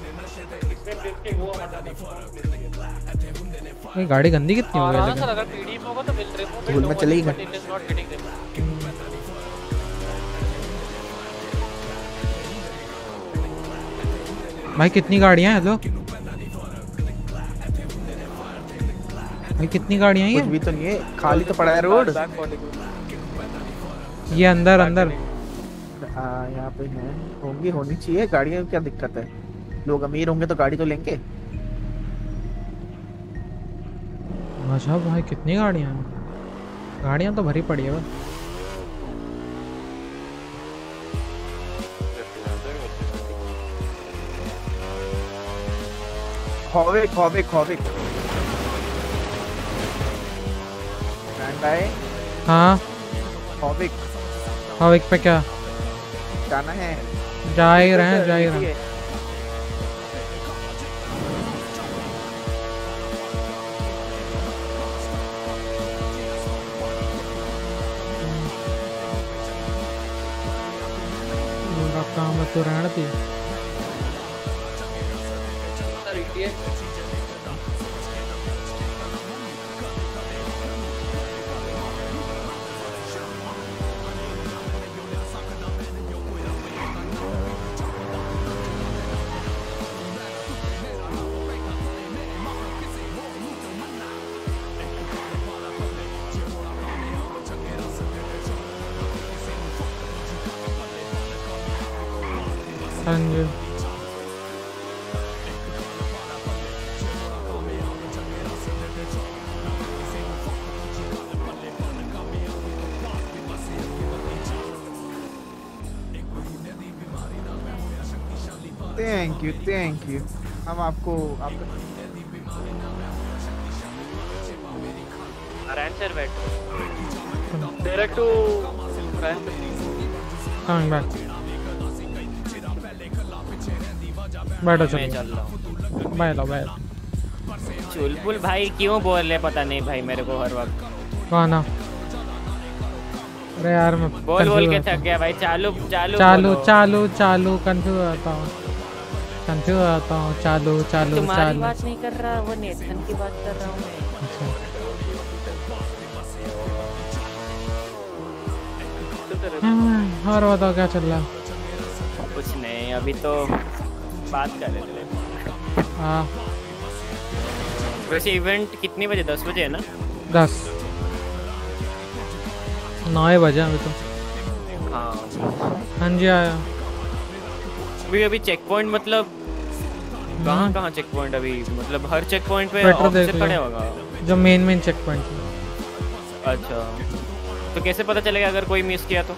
ये गाड़ी गंदी कितनी हो गई है, लेकिन अगर पीडी में होगा तो विल रिमूव धूल में चलेगी ना। भाई कितनी गाड़ियां हैं? हेलो भाई कितनी गाड़ियां हैं? कुछ भी तो नहीं है, खाली तो पड़ा है रोड। ये अंदर अंदर हाँ यहाँ पे है, होंगी होनी चाहिए गाड़ियाँ, क्या दिक्कत है? लोग अमीर होंगे तो गाड़ी तो लेंगे। अच्छा भाई कितनी गाड़ियाँ हैं? गाड़ियाँ तो भरी पड़ी है बस। हॉविक हॉविक हॉविक है। हाँ हॉविक हॉविक पे क्या जाना है? जा ही रहे हैं, जा ही रहे हैं। काम तो रहना थी। हाँ जी थैंक यू थैंक यू। हम आपको आपको सर बैठ डायरेक्ट टू कमिंग बैक। बैठो चलो, बैठो बैठो। चुलबुल भाई क्यों बोल रहे पता नहीं भाई मेरे को हर वक्त। कौन? अरे यार मैं बोल बोल के थक गया भाई। चालू चालू चालू चालू चालू कंफ्यूज होता हूँ। कंफ्यूज आता हूँ। चालू चालू तुम्हारी चालू। बात नहीं कर रहा, वो नेथन की बात कर रहा हूँ मैं। हाँ, और बताओ क्या चल रहा है? कुछ नहीं, अभी तो बात कर रहे थे। हाँ वैसे इवेंट कितनी बजे? दस बजे है ना? दस नौ बजे अभी तो। हाँ हाँ जी आया। अभी अभी चेक पॉइंट मतलब कहाँ कहाँ चेक पॉइंट अभी? मतलब हर चेक पॉइंट पे ट्विटर देख ऑफिसर खड़े होगा जो मेन मेन चेक पॉइंट। अच्छा तो कैसे पता चलेगा अगर कोई मिस किया तो?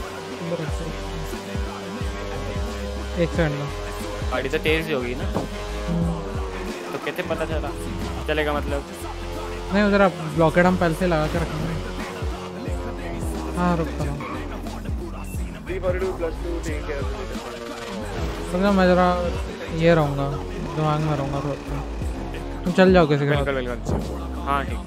एक सेकंड में। गाड़ी तो तेज होगी ना, तो कैसे पता चला चलेगा मतलब? नहीं उधर आप ब्लॉकेट हम पहले से लगा के रखेंगे। हाँ रुकता हूँ। तो मैं जरा ये रहूँगा, दिमाग में रहूँगा रोड पे। तुम चल जाओ किसी के साथ। हाँ ठीक।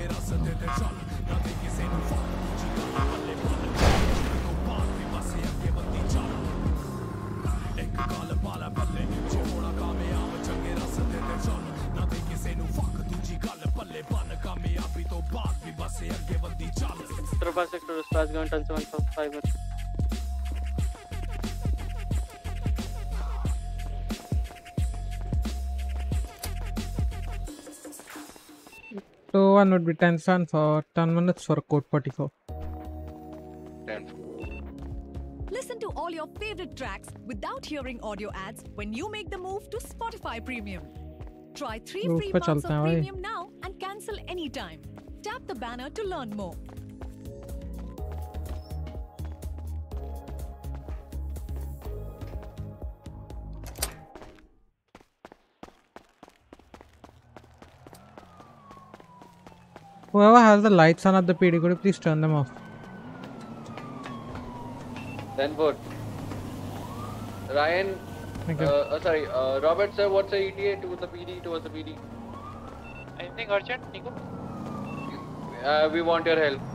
Trooper sector response going on seven five. So one would be ten cents for ten minutes for code forty-four. Listen to all your favorite tracks without hearing audio ads when you make the move to Spotify Premium. Try three Move free पे months चलते हैं of भाई। Premium now and cancel anytime. Tap the banner to learn more. Whoever has the lights on at the P D, could you please turn them off? Then what? Ryan, Okay. uh, uh, sorry, uh, Robert sir, what's the E T A to the P D, towards the P D? Anything urgent, Nico? Uh, we want your help.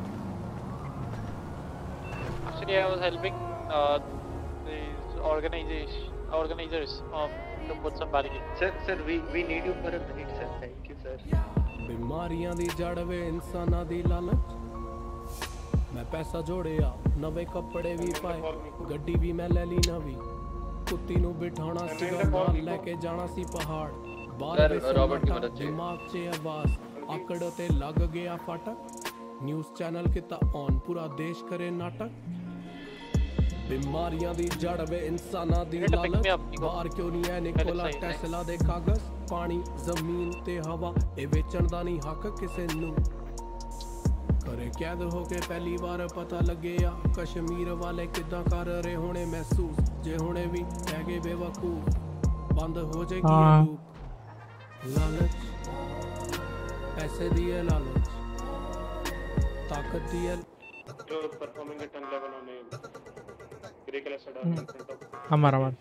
Actually, I was helping uh, these organizers, organizers um, to put some barricades. Sir, sir, we we need you for a minute, sir. Thank you, sir. ਬਿਮਾਰੀਆਂ ਦੀ ਜੜ ਵੇ ਇਨਸਾਨਾਂ ਦੀ ਲਾਲਚ ਮੈਂ ਪੈਸਾ ਜੋੜਿਆ ਨਵੇਂ ਕੱਪੜੇ ਵੀ ਪਾਏ ਗੱਡੀ ਵੀ ਮੈਂ ਲੈ ਲਈ ਨਵੀਂ ਕੁੱਤੀ ਨੂੰ ਬਿਠਾਉਣਾ ਸੀ ਨਾਲ ਲੈ ਕੇ ਜਾਣਾ ਸੀ ਪਹਾੜ ਬਾਹਰ ਵੇ ਦਿਮਾਗ 'ਚ ਆਵਾਜ਼ ਆਕੜ ਤੇ ਲੱਗ ਗਿਆ ਫਾਟਕ ਨਿਊਜ਼ ਚੈਨਲ ਕੀਤਾ ਔਨ ਪੂਰਾ ਦੇਸ਼ ਕਰੇ ਨਾਟਕ ਬਿਮਾਰੀਆਂ ਦੀ ਜੜ ਵੇ ਇਨਸਾਨਾਂ ਦੀ ਲਾਲਚ ਬਾਹਰ ਕਿਉਂ ਨਹੀਂ ਐ ਨਿਕੋਲਾ ਟੈਸਲਾ ਦੇ ਕਾਗਜ਼ ਪਾਣੀ ਜ਼ਮੀਨ ਤੇ ਹਵਾ ਇਹ ਵੇਚਣ ਦਾ ਨਹੀਂ ਹੱਕ ਕਿਸੇ ਨੂੰ ਕਰੇ ਕੈਦ ਹੋ ਕੇ ਪਹਿਲੀ ਵਾਰ ਪਤਾ ਲੱਗਿਆ ਕਸ਼ਮੀਰ ਵਾਲੇ ਕਿੱਦਾਂ ਕਰ ਰਹੇ ਹੋਣੇ ਮਹਿਸੂਸ ਜੇ ਹੁਣੇ ਵੀ ਹੈਗੇ ਬੇਵਕੂਫ ਬੰਦ ਹੋ ਜਾਏਗੀ ਇਹ ਲੂਪ ਲਾਲਚ ਪੈਸੇ ਦੀ ਹੈ ਲਾਲਚ ਤਾਕਤ ਦੀ ਹੈ जो परफॉर्मिंग एट टेन इलेवन उन्होंने ग्रे कलर से डाला इन फ्रंट ऑफ हमारा वन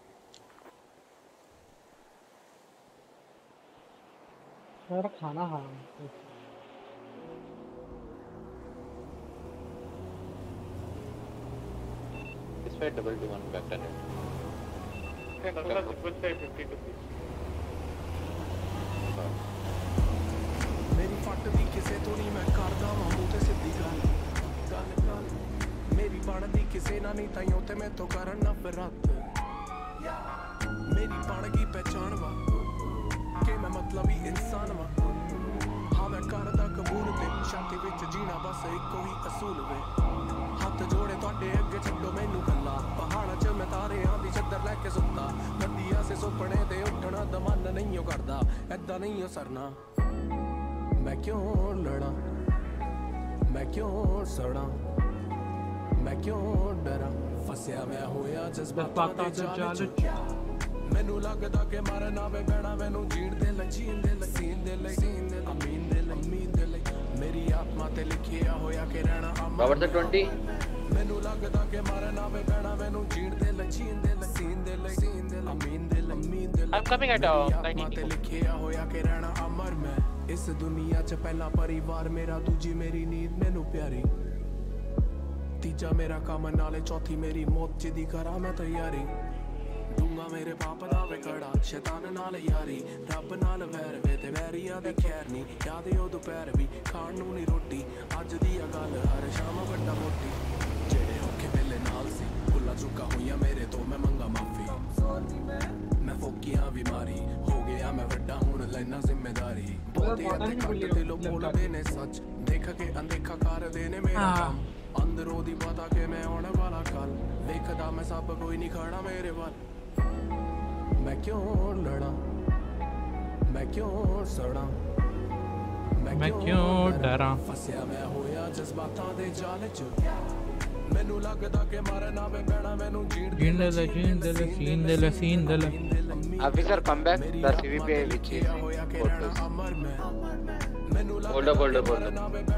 यार खाना खा इस पे double two one back ten कुछ है फिफ्टी टू मेरी फट दी किसे तो नहीं मैं करदा वां मुंह ते सिद्धी गल गल गल मेरी बनदी किसे ना नहीं ताइयों ते मैं तो करन नफरत मेरी बन गई पहचान वा कि मैं मतलब ही इंसान वा हाँ मैं करदा कबूल ते शांति विच जीना बस इको ही असूल वे हथ जोड़े तुहाडे अगे छड्डो मैनू गल्ला पहाड़ां च मैं तारियां दी चद्दर लैके सुत्ता नदियां से सुपने ते उठना दमन नहीं करदा ऐदां नहीं सरना मैं क्यों लड़ा मैं क्यों सड़ा मैं क्यों डरा फसिया मैं होया जज्बातां दे जाल मैनू लगदा कि मरना वे पैना मैनू जीण दे लई जीण दे लई सीन दे लई सीन दे अमीन दे लई अमीन दे लई मेरी आत्मा ते लिखिया होया कि रहना अमर Robert sir twenty मैनू लगदा कि मरना वे पैना मैनू जीण दे लई जीण दे लई सीन दे लई सीन दे अमीन दे लई अमीन दे I'm coming at uh, nineteen. ते लिखिया होया कि रहना अमर मैं इस दुनिया च पहला परिवार मेरा दूजी मेरी नींद मैनू प्यारी तीजा मेरा काम नाले चौथी मेरी मौत च दी करा मैं तैयारी दूंगा मेरे पाप दा विखड़ा शैतान नाल यारी रब नाल वैर वे ते वैरिया दी खैर नी याद ओ दोपहर भी खाण नूं नी रोटी अज दी गल हर शाम वड्डा मोटी जेड़े औखे वेले नाल सी भुला चुका होइया मेरे तो मैं मंगा माफी मैं फोकियां भी मारी हो गया मैं वड्डा हुण लैना जिम्मेदारी बोलदे ते कट दिलों बोलदे ने सच देख के अनदेखा कर देने मेरा काम अंदरों दी पता के मैं होने वाला कल देखदा मैं सब कोई नहीं खड़ा मेरे वाल मैं क्यों लड़ा मैं क्यों सड़ा मैं क्यों डरा फसिया मैं होया जज्बातां दे जाल च मैनू लगदा के मरना वे पैना मैनू जीण जीण दे ले जीण दे ले सीन दे ले सीन दे ले officer come back the CVP which hold up hold up hold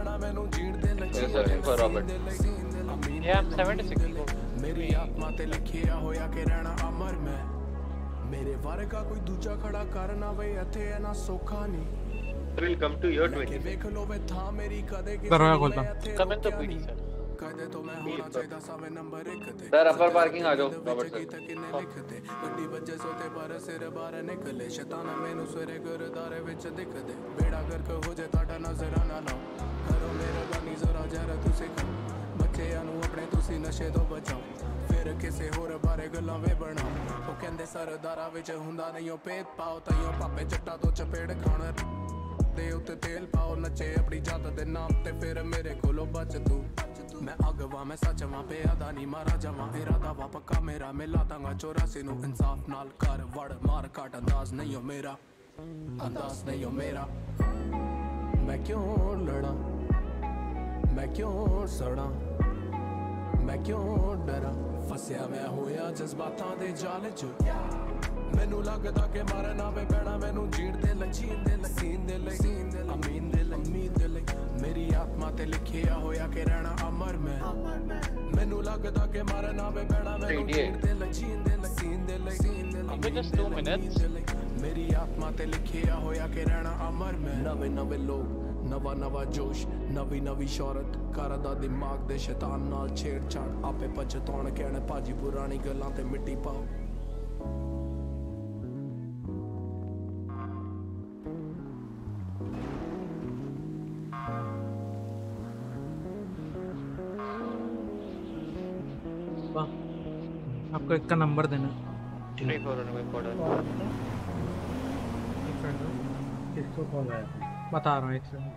up for Robert या आई एम सेवेंटी-सिक्स मेरी आत्मा ते लिखिया होया के रहना अमर मैं मेरे वर्गा कोई दूजा खड़ा करना वे इथे है ना सोखा नहीं will come to your twenty देख लो वे था मेरी कदे के दरवाजा खोलता कम इन तो पीडी सर कदे तो मैं होना चाहिए सावे नंबर एक थे सर अपर पार्किंग आ जाओ रॉबर्ट सर लिखते गड्डी बजे सोते पर सिर बाहर निकले शैतान मैनू सवेरे गुरदारे विच दिखदे बेड़ा गर्क हो जाए ताड़ा नजर ना लाओ करो मेरे गानी जरा जरा तुसी खाओ बच्चेआं नू अपने तुसी नशे तो बचाओ फिर किसे होर बारे गल्लां वे बनाओ ओ कहंदे सरदारा विच हुंदा नहीं ओ पेत पाओ ताइयों पापे जट्टा तो चपेड़ खाण दे उत्ते तेल पाओ नचे अपनी जात दे नाम ते फिर मेरे कोलों बच तू मैं अगवा मैं सचवा पे अदा नहीं मारा जवा इरादा वा पक्का मेरा मिला दांगा चौरासी नू इंसाफ नाल कर वड़ मार काट अंदाज नहीं हो मेरा अंदाज नहीं हो मेरा मैं क्यों लड़ा मैं क्यों सड़ा मैं क्यों डरा फसिया मैं होया जज्बातां दे जाल च मैनू लगदा के मरना वे पैना मैनू जीण दे ले जीण दे ले सीन दे ले सीन दे ले अमीन दे ले उम्मीद दे ले मेरी आत्मा ते लिखिया होया के रहना अमर मैं मैनू लगदा के मरना वे पैना मैनू जीण दे ले जीण दे ले सीन दे ले सीन दे ले just two minutes मेरी आत्मा ते लिखिया होया के रहना अमर मैं नवे नवे लोग नवा नवा जोश नवी नवी शौहरत करदा दिमाग दे शैतान नाल छेड़छाड़ आपे पछताउण कहणे भाजी पुरानी गल्लां ते मिट्टी पाओ आपको एक का नंबर देना किसको कॉल आया बता रहा हूँ एक से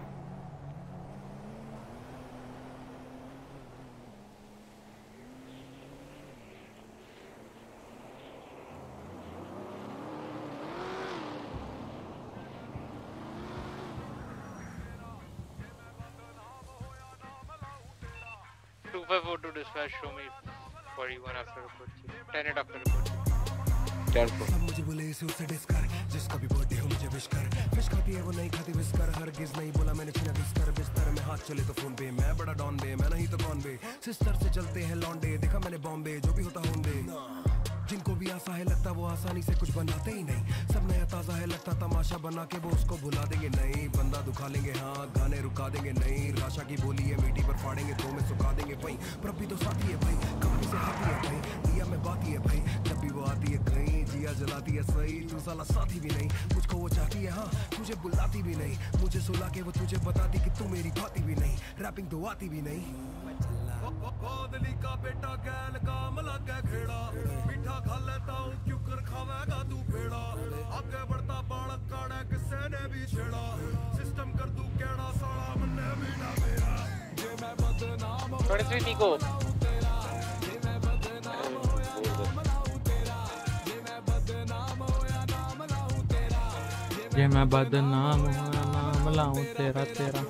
two five four two dispatch, show me forty-one after report. ten it after report. ten four. मुझे बोले इसे उसे डिस कर जिसका भी बर्थडे हो मुझे विश कर फिश खाती है वो नहीं खाती विश कर हरगिज नहीं बोला मैंने छीना बिस्तर बिस्तर में हाथ चले तो फोन पे मैं बड़ा डॉन बे मैं नहीं तो कौन बे सिस्टर से चलते हैं लौंडे देखा मैंने बॉम्बे जो भी होता होंडे जिनको भी आशा है लगता वो आसानी से कुछ बनाते ही नहीं सब नया ताजा है लगता तमाशा बना के वो उसको भुला देंगे नहीं बंदा दुखा लेंगे हाँ गाने रुका देंगे नहीं राशा की बोली है मीठी पर फाड़ेंगे तो में सुखा देंगे भाई पर अभी तो साथी है भाई कंपनी से हाथी है भाई दिया में बाती है भाई जब भी वो आती है कहीं जिया जलाती है सही तू साला साथी भी नहीं मुझको वो चाहती है हाँ तुझे बुलाती भी नहीं मुझे सुला के वो तुझे बताती कि तू मेरी भाती भी नहीं रैपिंग तो आती भी नहीं बादली का बेटा गैल का मलगा खेड़ा मीठा खा लेता हूँ क्यों कर खावेगा तू पेड़ा आगे बढ़ता बालक काड़ा किसे ने भी छेड़ा सिस्टम कर तू केड़ा साला मन्ने भी ना मेरा जे मैं बदनाम हो twenty-three Nico जे मैं बदनाम हो या नाम लाऊं तेरा जे मैं बदनाम हो या नाम लाऊं तेरा जे मैं बदनाम हो या नाम लाऊं तेरा तेरा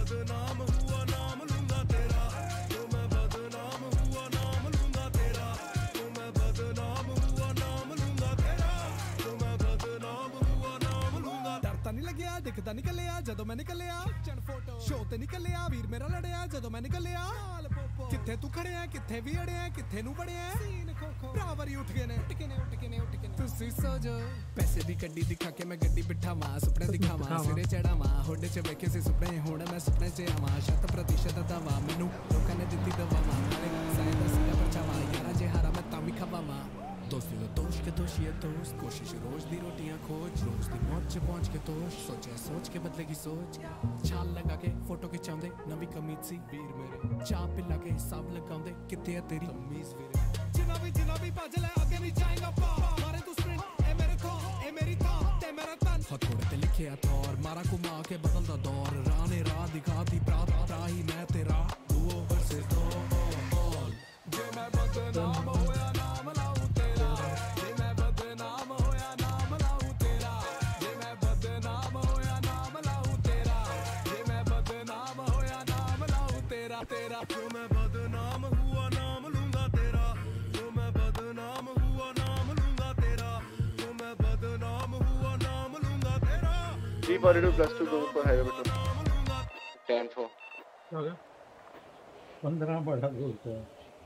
दिखदा निकलिया जदों मैं निकलिया शो ते निकलिया वीर मेरा लड़िया जदों मैं निकलिया किथे तू खड़े है किथे भी अड़े है किथे नू बड़े है बराबरी उठ गए ने उठ गए ने उठ गए ने उठ गए तुसी सो जो पैसे दी गड्डी दिखा के मैं गड्डी बिठावा सुपने दिखावा सिरे चढ़ावा होडे च बैठे से सुपने हुण मैं सुपने च आवा शत प्रतिशत दवा मैनू लोकां ने दित्ती दवा मारे साइड दा सीधा परछावा यारा जे हारा मैं तां भी खवावा दोस्ती दा दोष के दोषी है दोस्त कोशिश रोज दी रोटियां खोज रोज दी मौत च पहुंच के दोष सोचे सोच के बदलेगी सोच छाल लगा के फोटो खिंचाਉਂਦੇ नवी कमीज सी वीर मेरे चाह पिला के हिसाब लगाਉਂਦੇ कित्ते है तेरी तमीज वीर जिना भी जिना भी भज ले आगे नहीं जाएगा पा मारे तू स्प्रिंट ए मेरे को ए मेरी था ते मेरा तन हथौड़े ते लिखे थौर मारा घुमा के बदलदा दौर राह ने राह दिखाती प्रात राही मैं तेरा दुओ वर्सेस दो ऑल जे मैं बदनाम होया नाम लाऊं तेरा जे मैं बदनाम होया नाम लाऊं तेरा जे मैं बदनाम होया नाम लाऊं तेरा जे मैं बदनाम होया नाम लाऊं तेरा तेरा जो मैं बदनाम हुआ नाम लूंगा तेरा जो मैं बदनाम हुआ नाम लूंगा तेरा जो मैं बदनाम हुआ नाम लूंगा तेरा three forty-two plus two go for highway button ten four पंद्रह बड़ा बोलते हैं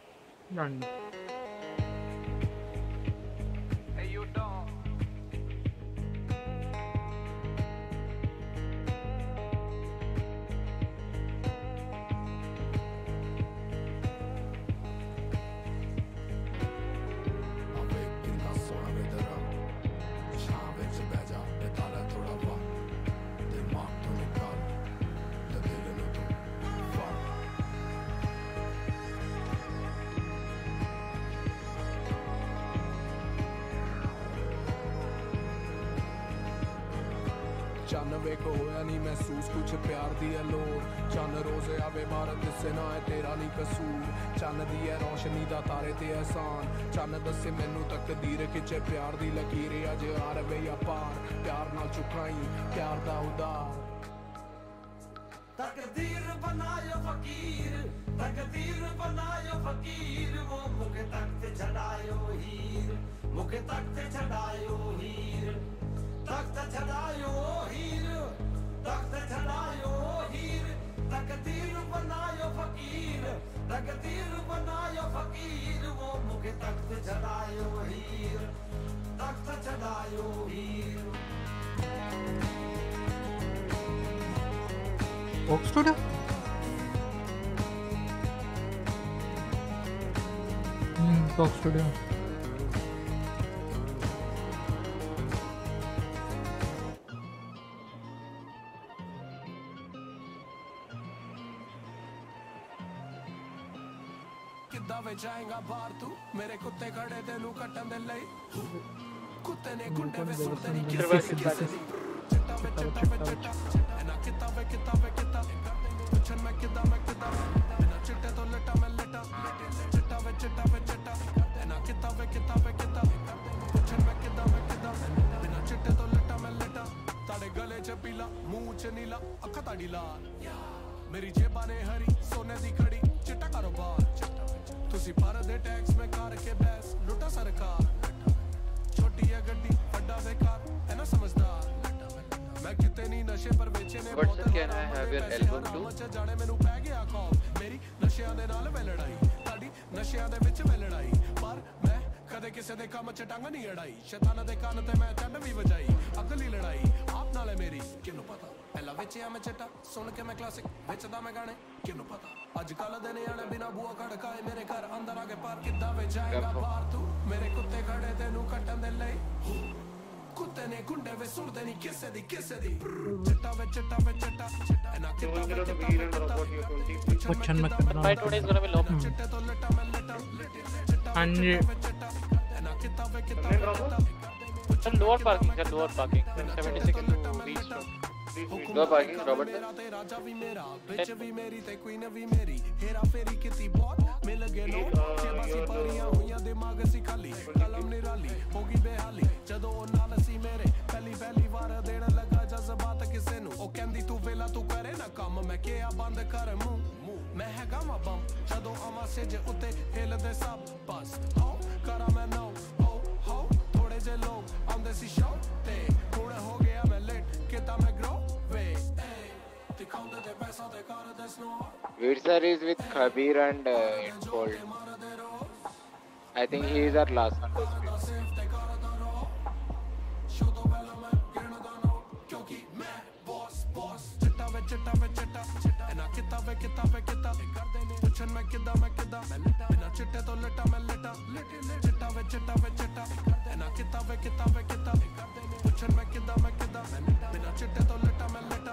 चन्न वेखो होया नहीं महसूस कुछ प्यार दी है लोड़ चन्न रोज आवे भारत दिसे ना है तेरा नहीं कसूर चन्न दी है रोशनी दा तारे ते एहसान चन्न दसे मैनू तकदीर खिचे प्यार दी लकीर अज आ रवे या पार प्यार नाल चुकाई प्यार दा उदार तकदीर बनायो फकीर तकदीर बनायो फकीर वो मुके तख्त चढ़ायो हीर मुके तख्त चढ़ायो हीर तख्त चढ़ायो हीर तख्त चढ़ायो हीर तकदीर बनायो फकीर तकदीर बनायो फकीर वो मुके तख्त चढ़ायो हीर तख्त चढ़ायो हीर Fox Studio? Hmm, Fox Studio. किद्दां वे जाएगा बाहर तू मेरे कुत्ते खड़े तेनू कट्टन दे लई कुत्ते ने गुंडे वे सुनते नहीं किसे चिट्टा वे चिट्टा वे चिट्टा एना कित्ता वे कित्ता वे कित्ता पुछन मैं किद्दां मैं किद्दां एना चिट्टे तो लटा मैं लटा चिट्टा वे चिट्टा वे चिट्टा एना कित्ता वे कित्ता वे कित्ता पुछन मैं किद्दां मैं किद्दां एना चिट्टे तो लटा मैं लटा ताड़े गले च पीला मुंह च नीला अखा ताड़ी लाल मेरी जेबा ने हरी सोने दी खड़ी चिट्टा कारोबार तुसी भारत दे टैक्स में कार के बैस लुटा सरकार छोटी है गड्डी बड़ा बेकार है ना समझदार मैं कितने नहीं नशे पर बेचे ने What's the can I have your album too? जाने मैनू पै गया कॉल मेरी नशियां दे नाल वे लड़ाई ताड़ी नशियां दे विच वे लड़ाई पर मैं कदे किसे दे काम च टंग नहीं अड़ाई शैतान दे कान ते मैं चंड भी वजाई अगली लड़ाई आप नाल है मेरी किन्नू पता पहला वेचिया मैं चिट्टा सुन के मैं क्लासिक बेचदा मैं गाने किन्नू पता अजकल दे न्याणे बिना बुआ खड़काए मेरे घर अंदर आके पार किद्दां वे जाएगा बाहर तू मेरे कुत्ते खड़े तेनू कट्टन दे लई कुत्ते ने गुंडे वे सुनदे नहीं किसे दी किसे दी चिट्टा वे चिट्टा वे चिट्टा एना किद्दां वे किद्दां वे किद्दां Question mark करना Fight today is gonna be low. चिट्टे तो लटा मैं लटा चिट्टा हाँ जी एना किद्दां वे किद्दां वे किद्दां Sir, lower parking, sir, lower parking. seventy-six to Beach Road. Lower parking, Robert. राजा भी मेरा बिच भी मेरी ते क्वीन भी मेरी हेरा फेरी किती बहुत मिल गए नो जेबासी परियां हुईयां दिमाग सी खाली कलम निराली होगी बेहाली जदों नाल सी मेरे पहली पहली बार देण लगा जज्बात किसे नु ओ कहंदी तू वेला तू करे ना काम मैं किया बंद कर मुंह मैं हैगा मा बम जदों आवा सेज उते हिलदे सब बस हो करा मैं नो हो हो थोड़े जे लोग आंदे सी शो ते हुण हो गया मैं लेट किता मैं ग्रो वे दिखांदे दे पैसा दे कर दे स्नो Virsar is with Khabir and uh, it's called. I think he is our last one. चिट्टा वे चिट्टा एना किता वे किता वे किता पुछन मैं किदा मैं किदा बिना चिट्टे तो लटा मैं लटा चिट्टा वे चिट्टा वे चिट्टा एना किता वे किता वे किता पुछन मैं किदा मैं किदा बिना चिट्टे तो लटा मैं लटा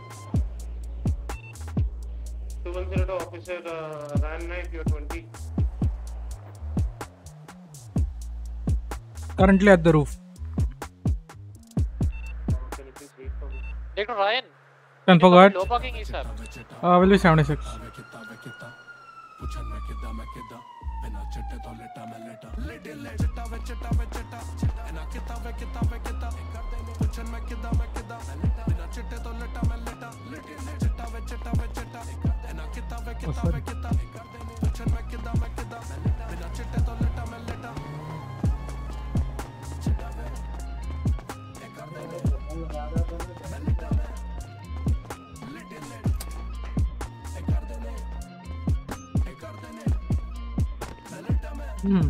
two one zero two officer uh, Ryan Knight you're twenty Currently at the roof. Take to Ryan. ten for guard. Low parking is sir. Uh, will be seventy-six. Hmm.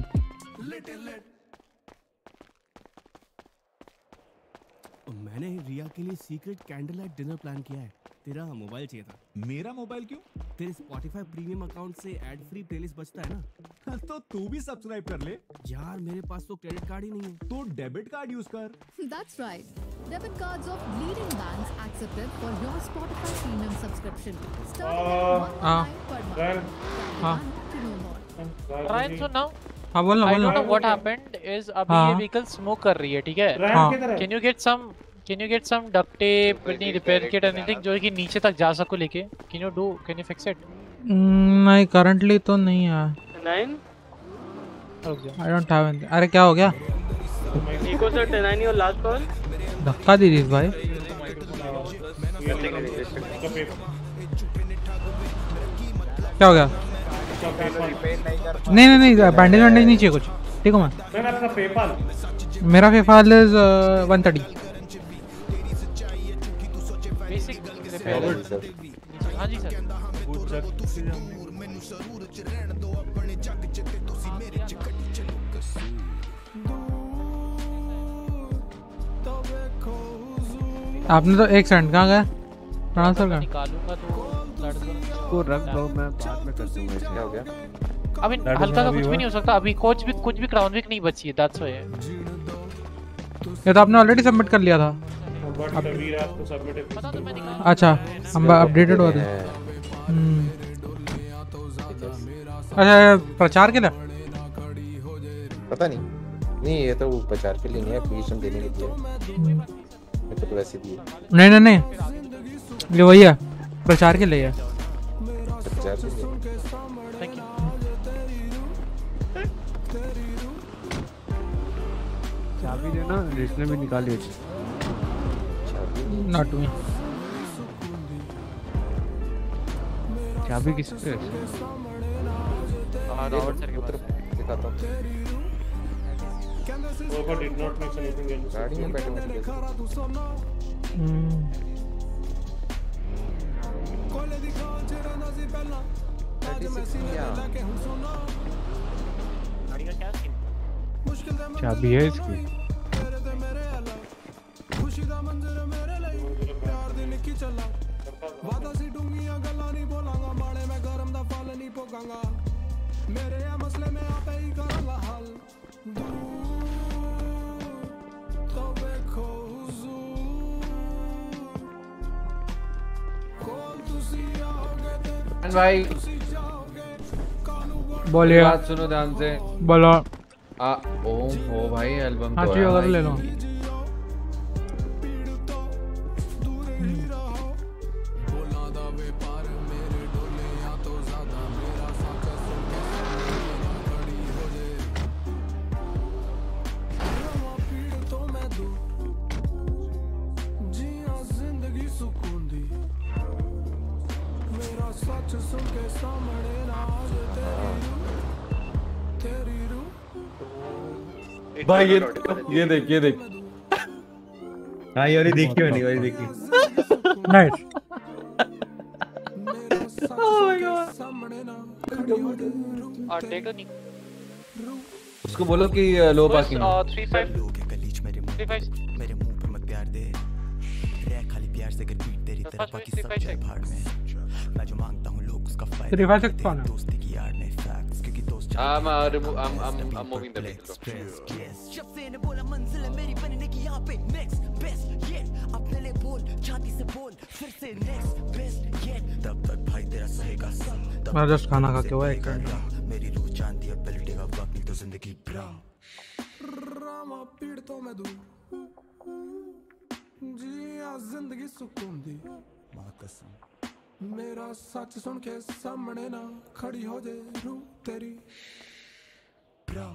मैंने रिया के लिए secret candle light dinner plan किया है। तेरा मोबाइल चाहिए था। मेरा मोबाइल क्यों? तेरे स्पॉटिफाई प्रीमियम अकाउंट से एड फ्री प्लेलिस्ट बचता है ना। तो तू भी सब्सक्राइब कर ले। यार मेरे पास तो क्रेडिट कार्ड ही नहीं है। तो डेबिट कार्ड यूज कर। That's right. Debit cards of leading banks accepted for your Spotify premium subscription. Starting at one ninety-nine per month. हाँ. Ryan, so now हाँ बोलना I बोलना. don't know what happened is अभी हाँ. ये vehicle smoke कर रही है, ठीक है? हाँ. Can you get some Can you get some duct tape, any repair kit, anything जो कि नीचे तक जा सको लेके? Can you do? Can you fix it? नहीं currently तो नहीं है. Nine. I don't have anything. अरे क्या हो गया? Eco sir, nine your last call. धक्का दी थी इस भाई. क्या हो गया? नहीं नहीं नहीं बैंडेज वैंडेज नहीं चाहिए कुछ. ठीक हूँ मैं. मैंने आपका पेपाल. मेरा PayPal is one thirty. Basic repair. हाँ जी सर. आपने तो एक सेकंड कहाँ गया? ट्रांसफर का निकालूंगा तो को रख दो, मैं बाद में कर दूंगा। क्या हो गया? अभी हल्का सा कुछ भी नहीं हो सकता। अभी कोच भी कुछ भी क्राउन वीक नहीं बची है, दैट्स व्हाई। ये तो आपने ऑलरेडी सबमिट कर लिया था। अच्छा हम अपडेटेड हुआ थे। अच्छा प्रचार के लिए पता नहीं नहीं ये तो प्रचार के लिए नहीं है, एप्लीकेशन देने के लिए। मैं तो वैसे भी नहीं नहीं नहीं ये वही है, प्रचार के लिए है। प्रचार के लिए। Thank you. चाबी देना, रिश्ते भी निकालिए। Not me. चाबी किससे? हाँ रॉबर्ट सर के पास दिखाता हूँ। वो पर did not mention anything else. गाड़ी में बैठे हुए थे। चाबी है इसकी। वादा सी डूंगियां गल्ला नहीं बोलांगा, माड़े में गरम दा फल नहीं पोकांगा, मेरे ये मसले में आपे ही करांगा हल। तो देखो कौन तुसी आओगे ते भाई बोलिए। बात सुनो ध्यान से। बोलो। आ ओम हो भाई एल्बम हाँ तो जी अगर ले लो। भाई ये ये देख ये देख। हाँ ये वाली देखी मैंने, वाली देखी। नाइस। Oh my god. और टेक नहीं। उसको बोलो कि लो parking. Three five three five मेरे मुंह पे मत प्यार दे, रह खाली प्यार से अगर पीट तेरी तरफ बाकी सब भाड़ में। मैं जो मांगता हूं लोग उसका फायदा थ्री फाइव सिक्स कौन है? दोस्ती की यार में फैक्ट्स, क्योंकि दोस्त I'm uh, remo- I'm I'm I'm moving the vehicle. शब्द ने बोला मंजिल है मेरी बनने की यहाँ पे next best yet अपने लिए बोल छाती से बोल फिर से next best yet तब तक भाई तेरा सहेगा सब मैं जस्ट खाना खा के वो एक कर मेरी रूह चांदी है पलटेगा वक्त तो जिंदगी ब्रा रामा पीड़ तो मैं दूर जिया जिंदगी सुकून दी मां कसम मेरा सच सुन के सामने ना खड़ी हो जाए रूह तेरी ब्रा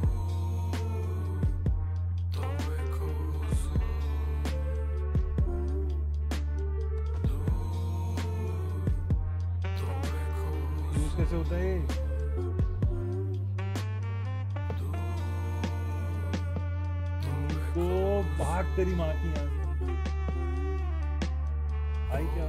कैसे होता है तो भाग तेरी माँ की यहाँ आई क्या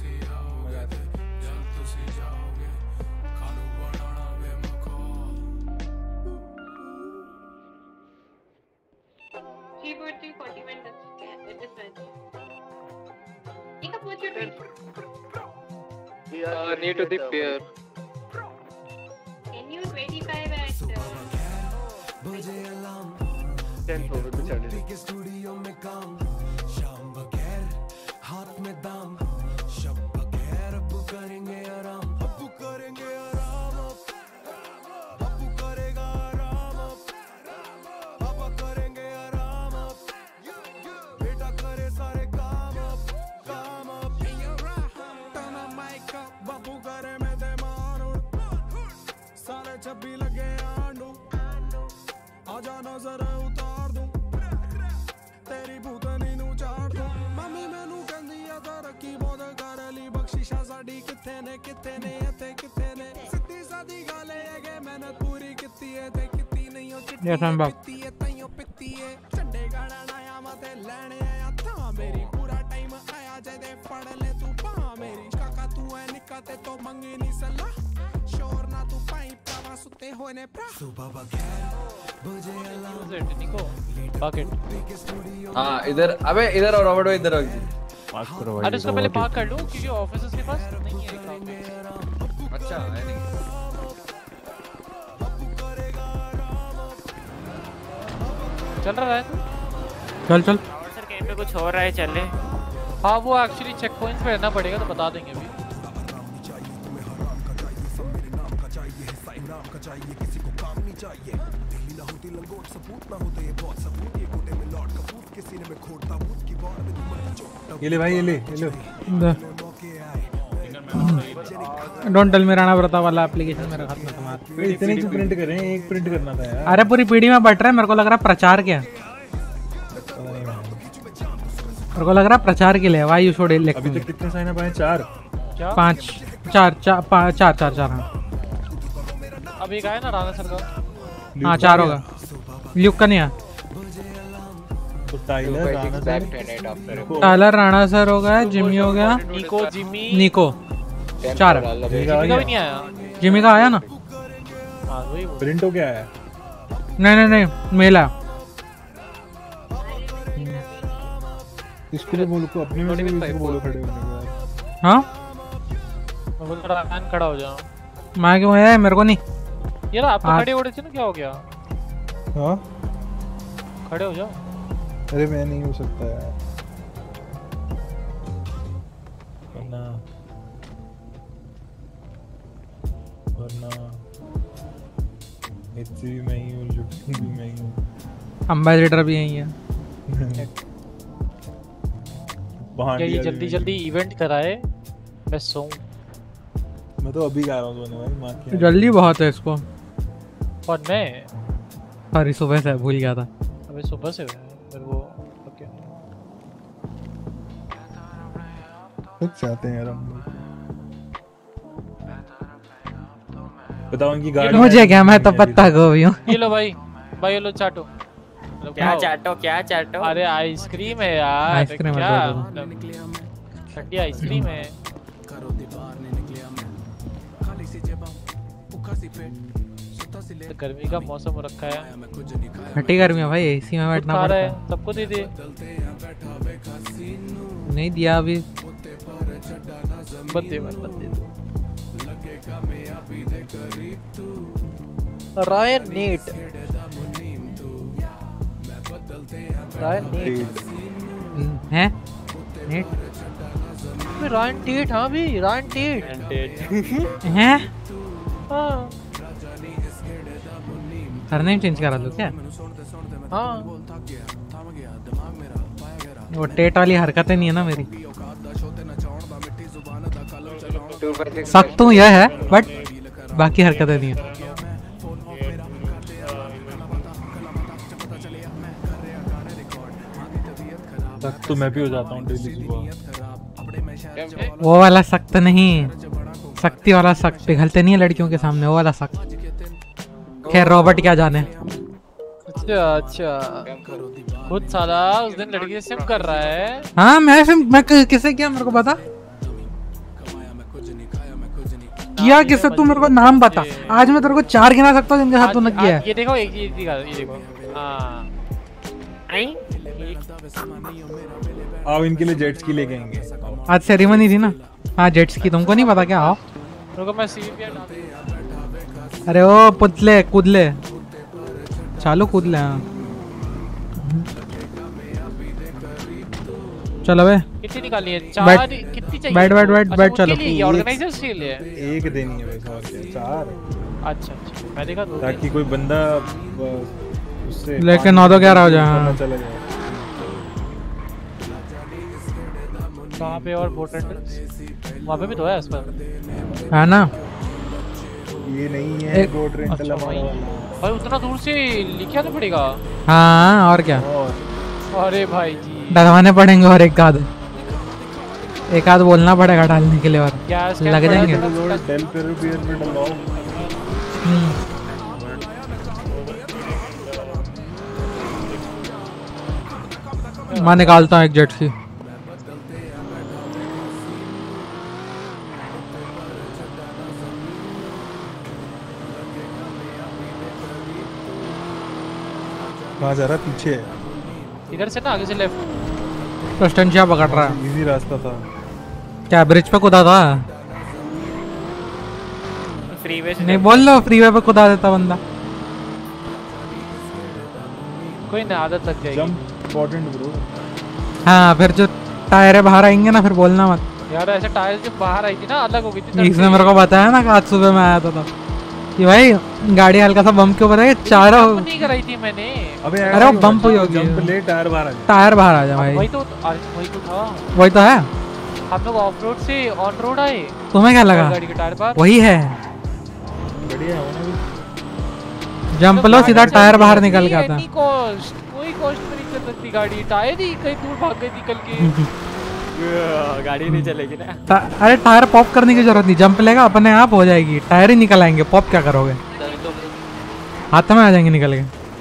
Uh, near to the pier. Can you twenty-five at uh, ten over the channel. के स्टूडियो में काम शाम बगैर हाथ में दाम शब बगैर अब करेंगे आराम अब करेंगे आराम अब करेगा आराम अब करेंगे आराम बेटा करे सारे काम काम टर्न ऑन माइक बाबू करे में दे मारो सारे छब्बी लगे आंडू आजा नजर उतार दूं तेरी भूतनी नू चाड़ दूं मम्मी मैनू कहंदी आ तरक्की बहुत कर ली बख्शिशा साडी किथे ने किथे ने इथे किथे ने सीधी सादी गल है कि मेहनत पूरी कीती है ते कीती नहीं ओ चिट्टी कीती है तइयो पित्ती है झंडे गाड़ा आया मते लेने आया था मेरी पूरा टाइम आया जदे पढ़ ले तू पा मेरी काका तू है निक्का ते तो मंगी नहीं सला शोर ना तू पाइप पावा सुते होए ने प्रा सुबह बगैर बजे अलार्म निको पॉकेट हाँ इधर अबे इधर और रॉबर्ट भाई इधर आओ पास करो भाई अरे इसको पहले पार्क कर लो क्योंकि ऑफिसर्स के पास नहीं है काम। अच्छा है नहीं चल रहा है चल चल सर कहीं पे कुछ हो रहा है चले हाँ वो एक्चुअली चेक पॉइंट्स पे रहना पड़ेगा तो बता देंगे अभी ये ले भाई ये ले ये ले don't tell me Rana Pratap वाला एप्लीकेशन मेरे हाथ में तुम्हारे इतने क्यों प्रिंट कर रहे हैं एक प्रिंट करना था यार अरे पूरी पीडी में बट रहा है मेरे को लग रहा है प्रचार क्या मेरे को लग रहा है प्रचार के लिए व्हाई यू शुड इलेक्ट अभी तक कितने साइन अप आए चार पांच चार चार चार चार चार हाँ अब एक आया ना राणा सर का हाँ चार होगा ल्यूक का नहीं है तो Tyler Rana sir Tyler Rana sir हो गया जिमी हो गया निको जिमी निको चार जिमी का भी नहीं आया जिमी का आया ना हाँ वही प्रिंट हो गया है नहीं नहीं नहीं मेला इसको भी बोलो को अपने में भी इसको बोलो खड़े होने को यार हाँ मैं बोल रहा फैन खड़ा हो जाओ मैं क्यों है मेरे को नहीं यार आप तो खड़े हो रहे थे ना क्या हो गया हाँ खड़े हो जाओ अरे मैं नहीं हो सकता यार वरना वरना एचसी भी मैं ही हूँ लुटिंग भी मैं ही हूँ एम्बेसडर भी यही है क्या ये जल्दी जल्दी इवेंट कराए मैं सोऊं मैं तो अभी गा रहा हूँ सोने भाई माँ की जल्दी बहुत है इसको और मैं सॉरी सुबह से भूल गया था अबे सुबह से हुआ है मेरे को ओके कुछ चाहते हैं यार हम बताओ इनकी गाड़ी मुझे क्या मैं तो पत्ता गोभी हूँ ये लो भाई भाई ये लो चाटो क्या चाटो क्या चाटो अरे आइसक्रीम है यार आइसक्रीम क्या है ठंडी आइसक्रीम है तो गर्मी का मौसम हो रखा है हटी गर्मी है भाई एसी में बैठना पड़ता है सबको दे दे नहीं दिया अभी बंदे बंदे रायन नीट रायन नीट हैं नीट भी रायन टीट हाँ भी रायन टीट हैं हाँ सरनेम चेंज करा लो क्या हाँ वो टेट वाली हरकतें नहीं है ना मेरी सख्त तो यह है बट बाकी हरकतें नहीं है सख्त तो मैं भी हो जाता हूँ डेली सुबह। वो वाला सख्त नहीं सख्ती वाला सख्त पिघलते नहीं है लड़कियों के सामने वो वाला सख्त खैर रॉबर्ट क्या जाने अच्छा अच्छा खुद साला उस दिन लड़की से सिम कर रहा है हाँ मैं सिम मैं कि- किसे किया मेरे को बता किया किसे तू मेरे को नाम बता आज मैं तेरे को चार गिना सकता हूँ जिनके साथ तूने किया है ये देखो एक ये दिखा ये देखो हाँ आई आओ इनके लिए जेट्स की लेके आएंगे। आज सेरेमनी थी ना हाँ जेट्स की तुमको नहीं पता क्या आओ रुको मैं सीवीपीआर डाल अरे ओ पुतले कूदले चालू कूदले हाँ चलो बे कितनी निकालनी है बैठ चार कितनी चाहिए बैठ बैठ बैठ अच्छा, बैठ उसके चलो लिए, ये ऑर्गेनाइजर्स के लिए एक देनी है वैसे और क्या चार अच्छा अच्छा मैं देखा दो ताकि कोई बंदा ब- उससे लेके नौ दो ग्यारह हो जाए पता हाँ चला जाए। कहाँ पे और वोटर वहाँ पे भी तो है इस पर है ना ये नहीं है एक- बोट रेंटल अच्छा, हमारा वही। वाला। भाई उतना दूर से लिखा तो पड़ेगा हाँ और क्या अरे भाई जी डलवाने पड़ेंगे और एक आध एक आध बोलना पड़ेगा डालने के लिए और गैस लग जाएंगे डेल पेरिबियर में डलवाओ। हम्म। मैं निकालता हूँ एक जेट की कहाँ जा रहा है? पीछे है। इधर से ना आगे से लेफ्ट प्रेस्टेंशिया पकड़ रहा है इजी रास्ता था। क्या ब्रिज पे कूदा था फ्रीवे से नहीं बोल लो फ्रीवे पे कूदा देता बंदा कोई ना आदत लग जाएगी इम्पोर्टेंट ब्रो। हाँ फिर जो टायर बाहर आएंगे ना फिर बोलना मत यार ऐसे टायर जो बाहर आई थी ना अलग हो गई थी इसने मेरे को बताया ना कि आज सुबह में आया था तब कि भाई गाड़ी हल्का सा बम्प के ऊपर है चारों जंप नहीं कराई थी मैंने अबे अरे वो बम्प हुई होगी जंप ले टायर बाहर आ गया। टायर बाहर आ जा भाई वही तो अरे वही तो था वही तो है हम लोग ऑफ रोड से ऑन रोड आए तुम्हें क्या लगा गाड़ी के टायर बाहर वही है बढ़िया है ना। जंप लो सीधा टायर बाहर निकल के आता एनी कॉस्ट कोई कॉस्ट नहीं कर सकती गाड़ी टायर ही कहीं दूर भाग गई निकल के गाड़ी नहीं चलेगी ना टा- अरे टायर पॉप करने की जरूरत नहीं जंप लेगा अपने आप हो जाएगी टायर ही निकल आएंगे पॉप क्या करोगे हाथ में आ जाएंगे निकल के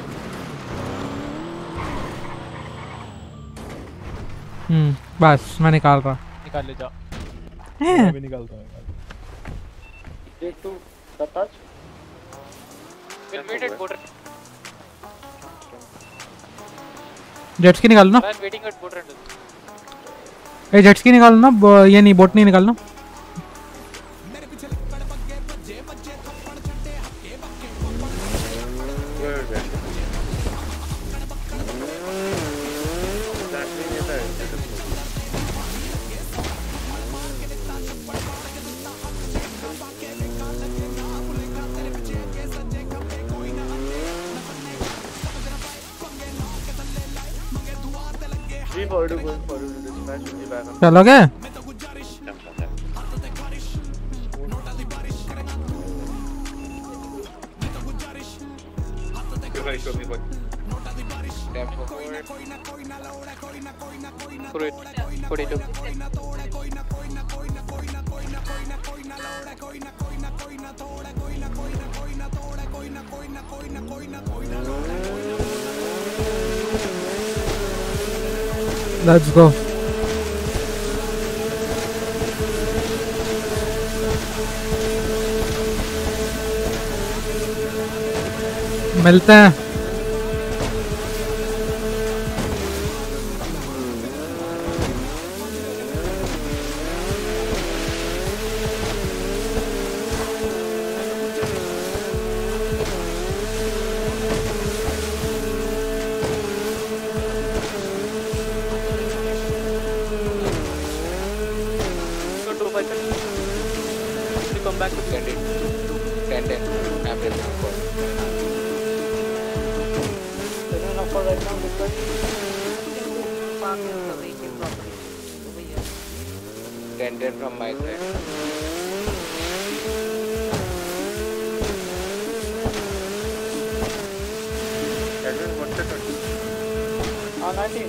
हम्म बस मैं निकाल रहा निकाल ले जाओ हैं? मैं भी निकालता हूँ। देख तू बताच will wait at boat jets की निकालो ना run waiting at boat run a jets की निकालो ना ब- ये नहीं बोट नहीं निकालना Three forward to go forward to dispatch will be back on. चलोगे लेट्स गो मिलते हैं come back to Send it. Send it. I'm ready to call. There's no call right now because Send it from my side. Edwin, what's the twenty? Ah, nineteen.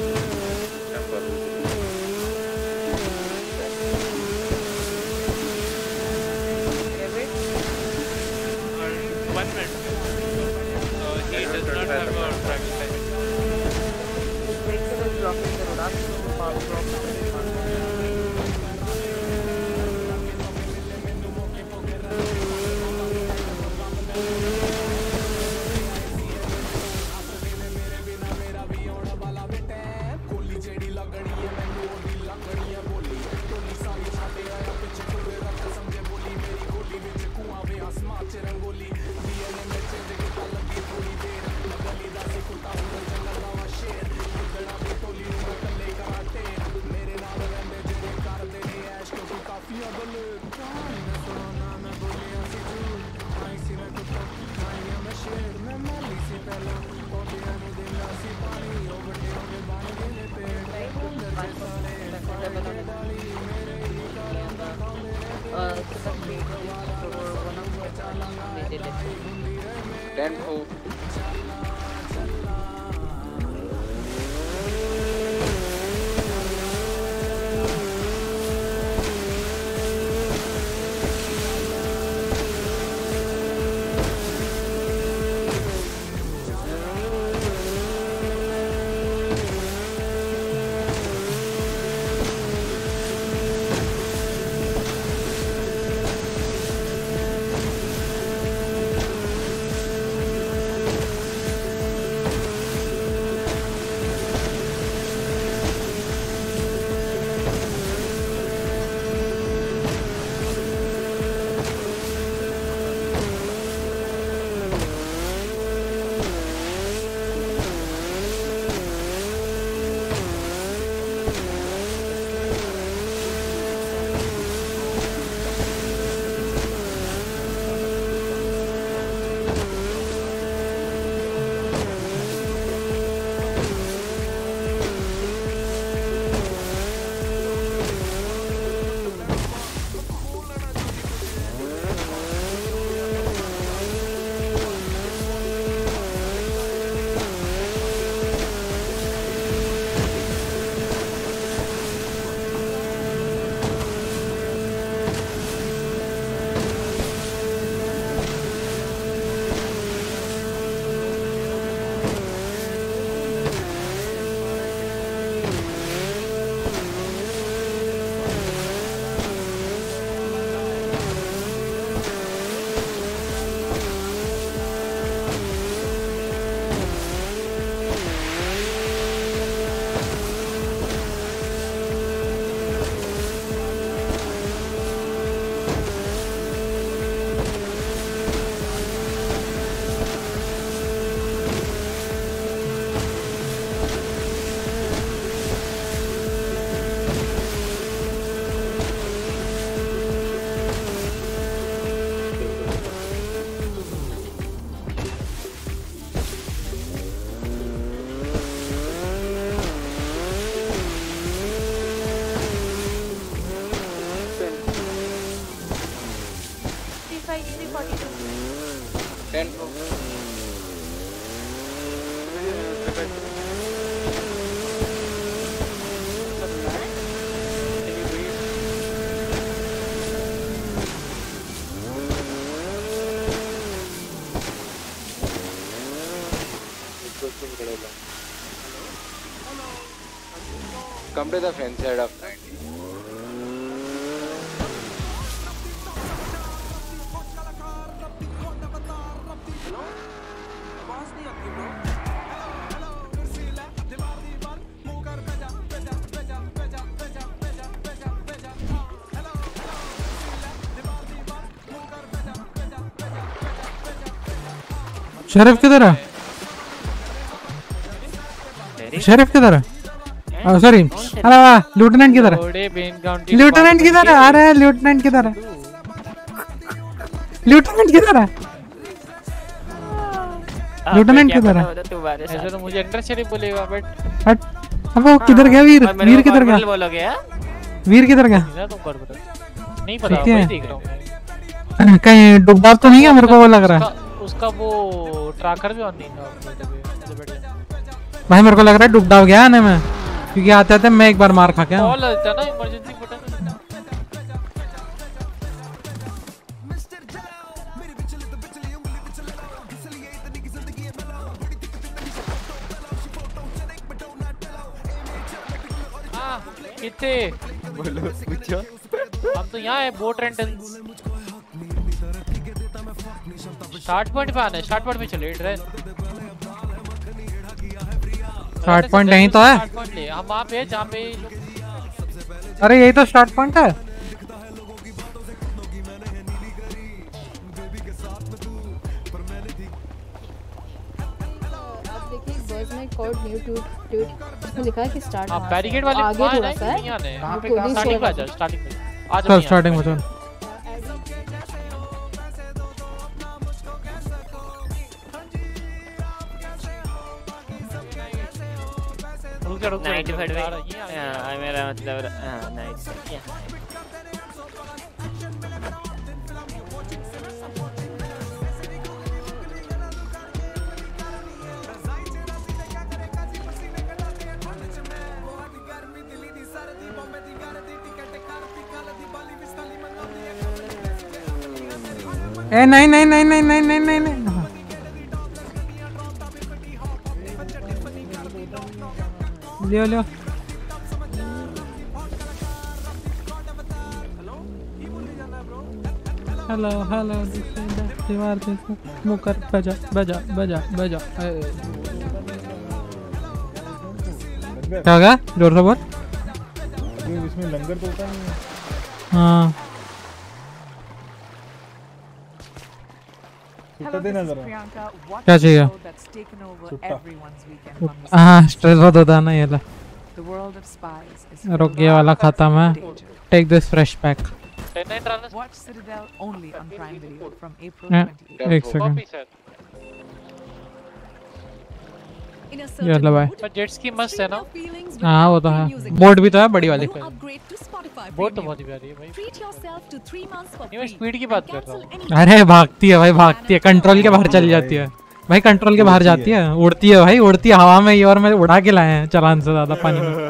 One minute. So he does not have a driving license. Ten four. Ten four. Come to the fence side of ninety. शरीफ किधर है? शरीफ किधर है? सॉरी, अरे वाह, लेफ्टिनेंट किधर है? लेफ्टिनेंट किधर है? अरे लेफ्टिनेंट किधर है? लेफ्टिनेंट किधर है? लेफ्टिनेंट किधर है? ऐसे तो मुझे अंडरस्टैंडिंग बोलेगा बट हट। अब वो किधर गया वीर? वीर किधर गया? बोलोगे यार? वीर किधर गया? नहीं पता, वही देख रहा हूँ मैं। कहीं डुबडाब तो नहीं है मेरे को वो लग रहा है। उसका वो ट्रैकर भी ऑन नहीं था। भाई मेरे को लग रहा है डुबडाब गया आने में, क्योंकि आते आते मैं एक बार मार खा गया। कॉल आता ना इमरजेंसी बटन। कितने बोलो पूछो। हम तो यहाँ है बोट रेंटल्स। स्टार्ट पॉइंट पे आना है, स्टार्ट पॉइंट पे चले ट्रेन। स्टार्ट पॉइंट यहीं तो है। स्टार्ट पॉइंट ले, हम वहाँ पे हैं जहाँ पे। अरे यही तो स्टार्ट पॉइंट है। बस में कोड न्यू टू टू इसमें लिखा है कि स्टार्ट। आप बैरिकेड वाले आगे वहाँ थोड़ा है सा कि है। नहीं आना है? कहाँ पे स्टार्टिंग पे आ जाओ, स्टार्टिंग पे आ जाओ। चल स्टार्टिंग में चल। रुक जा रुक जा। नाइट फट में हां मेरा मतलब हां नाइट क्या ए नहीं नहीं नहीं नहीं नहीं नहीं नहीं नहीं लियो लियो। हेलो हेलो दीवार पे मुँह कर बजा बजा बजा बजा। क्या होगा? जोर से बोल। इसमें लंगर तो होता नहीं है। हाँ देना जरा। क्या चाहिए? हाँ स्ट्रेस बहुत होता है ना ये ला। रुक ये वाला खाता मैं। Take this fresh pack. एक सेकंड। ये लो भाई। पर जेट्स की मस्त है ना। हाँ वो तो है। बोट भी तो है बड़ी वाली। बोट तो बहुत ही प्यारी है भाई। नहीं मैं स्पीड की बात कर रहा हूँ। अरे भागती है भाई, भागती है, कंट्रोल के बाहर चली जाती है भाई, कंट्रोल के बाहर जाती है, उड़ती है भाई, उड़ती है हवा में। ये और मैं उड़ा के लाए हैं चालान से ज्यादा पानी में।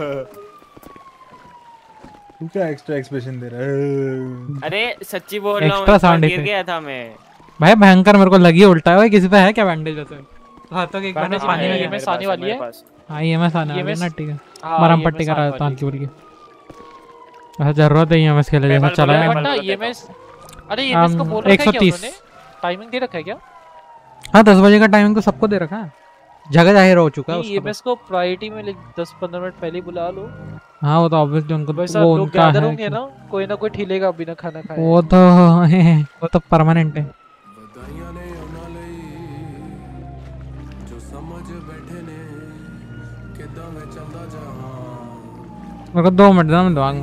तू क्या एक्स्ट्रा एक्सप्रेशन दे रहा है? अरे सच्ची बोल रहा हूँ, गिर गया था मैं भाई, भयंकर मेरे को लगी उल्टा है। किसी पे है क्या बैंडेज? वैसे हाथों के एक बैंडेज पानी में ईएमएस आने वाली है। हां ईएमएस आने वाली है ना, ठीक है मरहम पट्टी करा देता हूं हल्की-फुल्की। अच्छा जरूरत है ईएमएस के लिए, जैसा चला है ईएमएस। अरे ईएमएस को बोल रखा है क्या उन्होंने? टाइमिंग दे रखा है क्या? हां दस बजे का टाइमिंग तो सबको दे रखा है, जगह जाहिर हो चुका है उसका। ईएमएस को प्रायोरिटी में दस पंद्रह मिनट पहले ही बुला लो। हां वो तो ऑब्वियसली उनको वो उनका है होंगे ना, कोई ना कोई ठिलेगा बिना खाना खाए। वो तो वो तो परमानेंट है। मेरे को दो मिनट देना, मैं दवाऊंगा।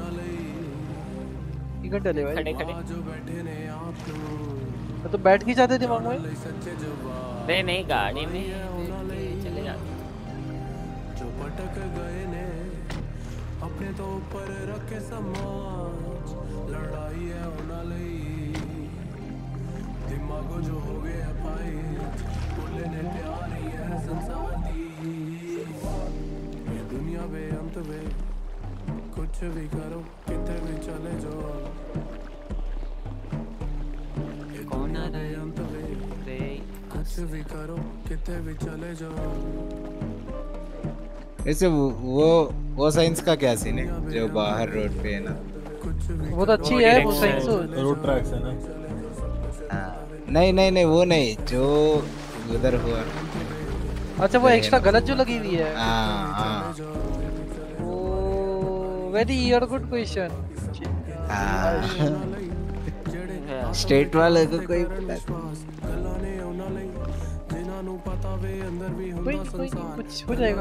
एक घंटा ले भाई। खड़े खड़े तो बैठ के जाते दिमाग में। नहीं नहीं गाड़ी में चले जाते। जो पटक गए ने अपने तो ऊपर रखे समाज, लड़ाई है होना लई दिमाग जो हो गए पाए, बोले ने प्यार ही है संसार दी। ये दुनिया बेअंत वे, कुछ भी करो कितने भी चले जाओ। कौन आ रहा है? अंत वे, कुछ भी करो कितने भी चले जाओ। वैसे वो वो साइंस का क्या सीन है जो बाहर रोड पे है ना? बहुत अच्छी है वो साइंस। रोड ट्रैक्स है ना? नहीं नहीं नहीं वो नहीं जो उधर हुआ। अच्छा वो एक्स्ट्रा गलत जो लगी हुई है। हां हां oh very year good question. हां स्टेट वाले को कोई पता कोई कोई कुछ हो जाएगा।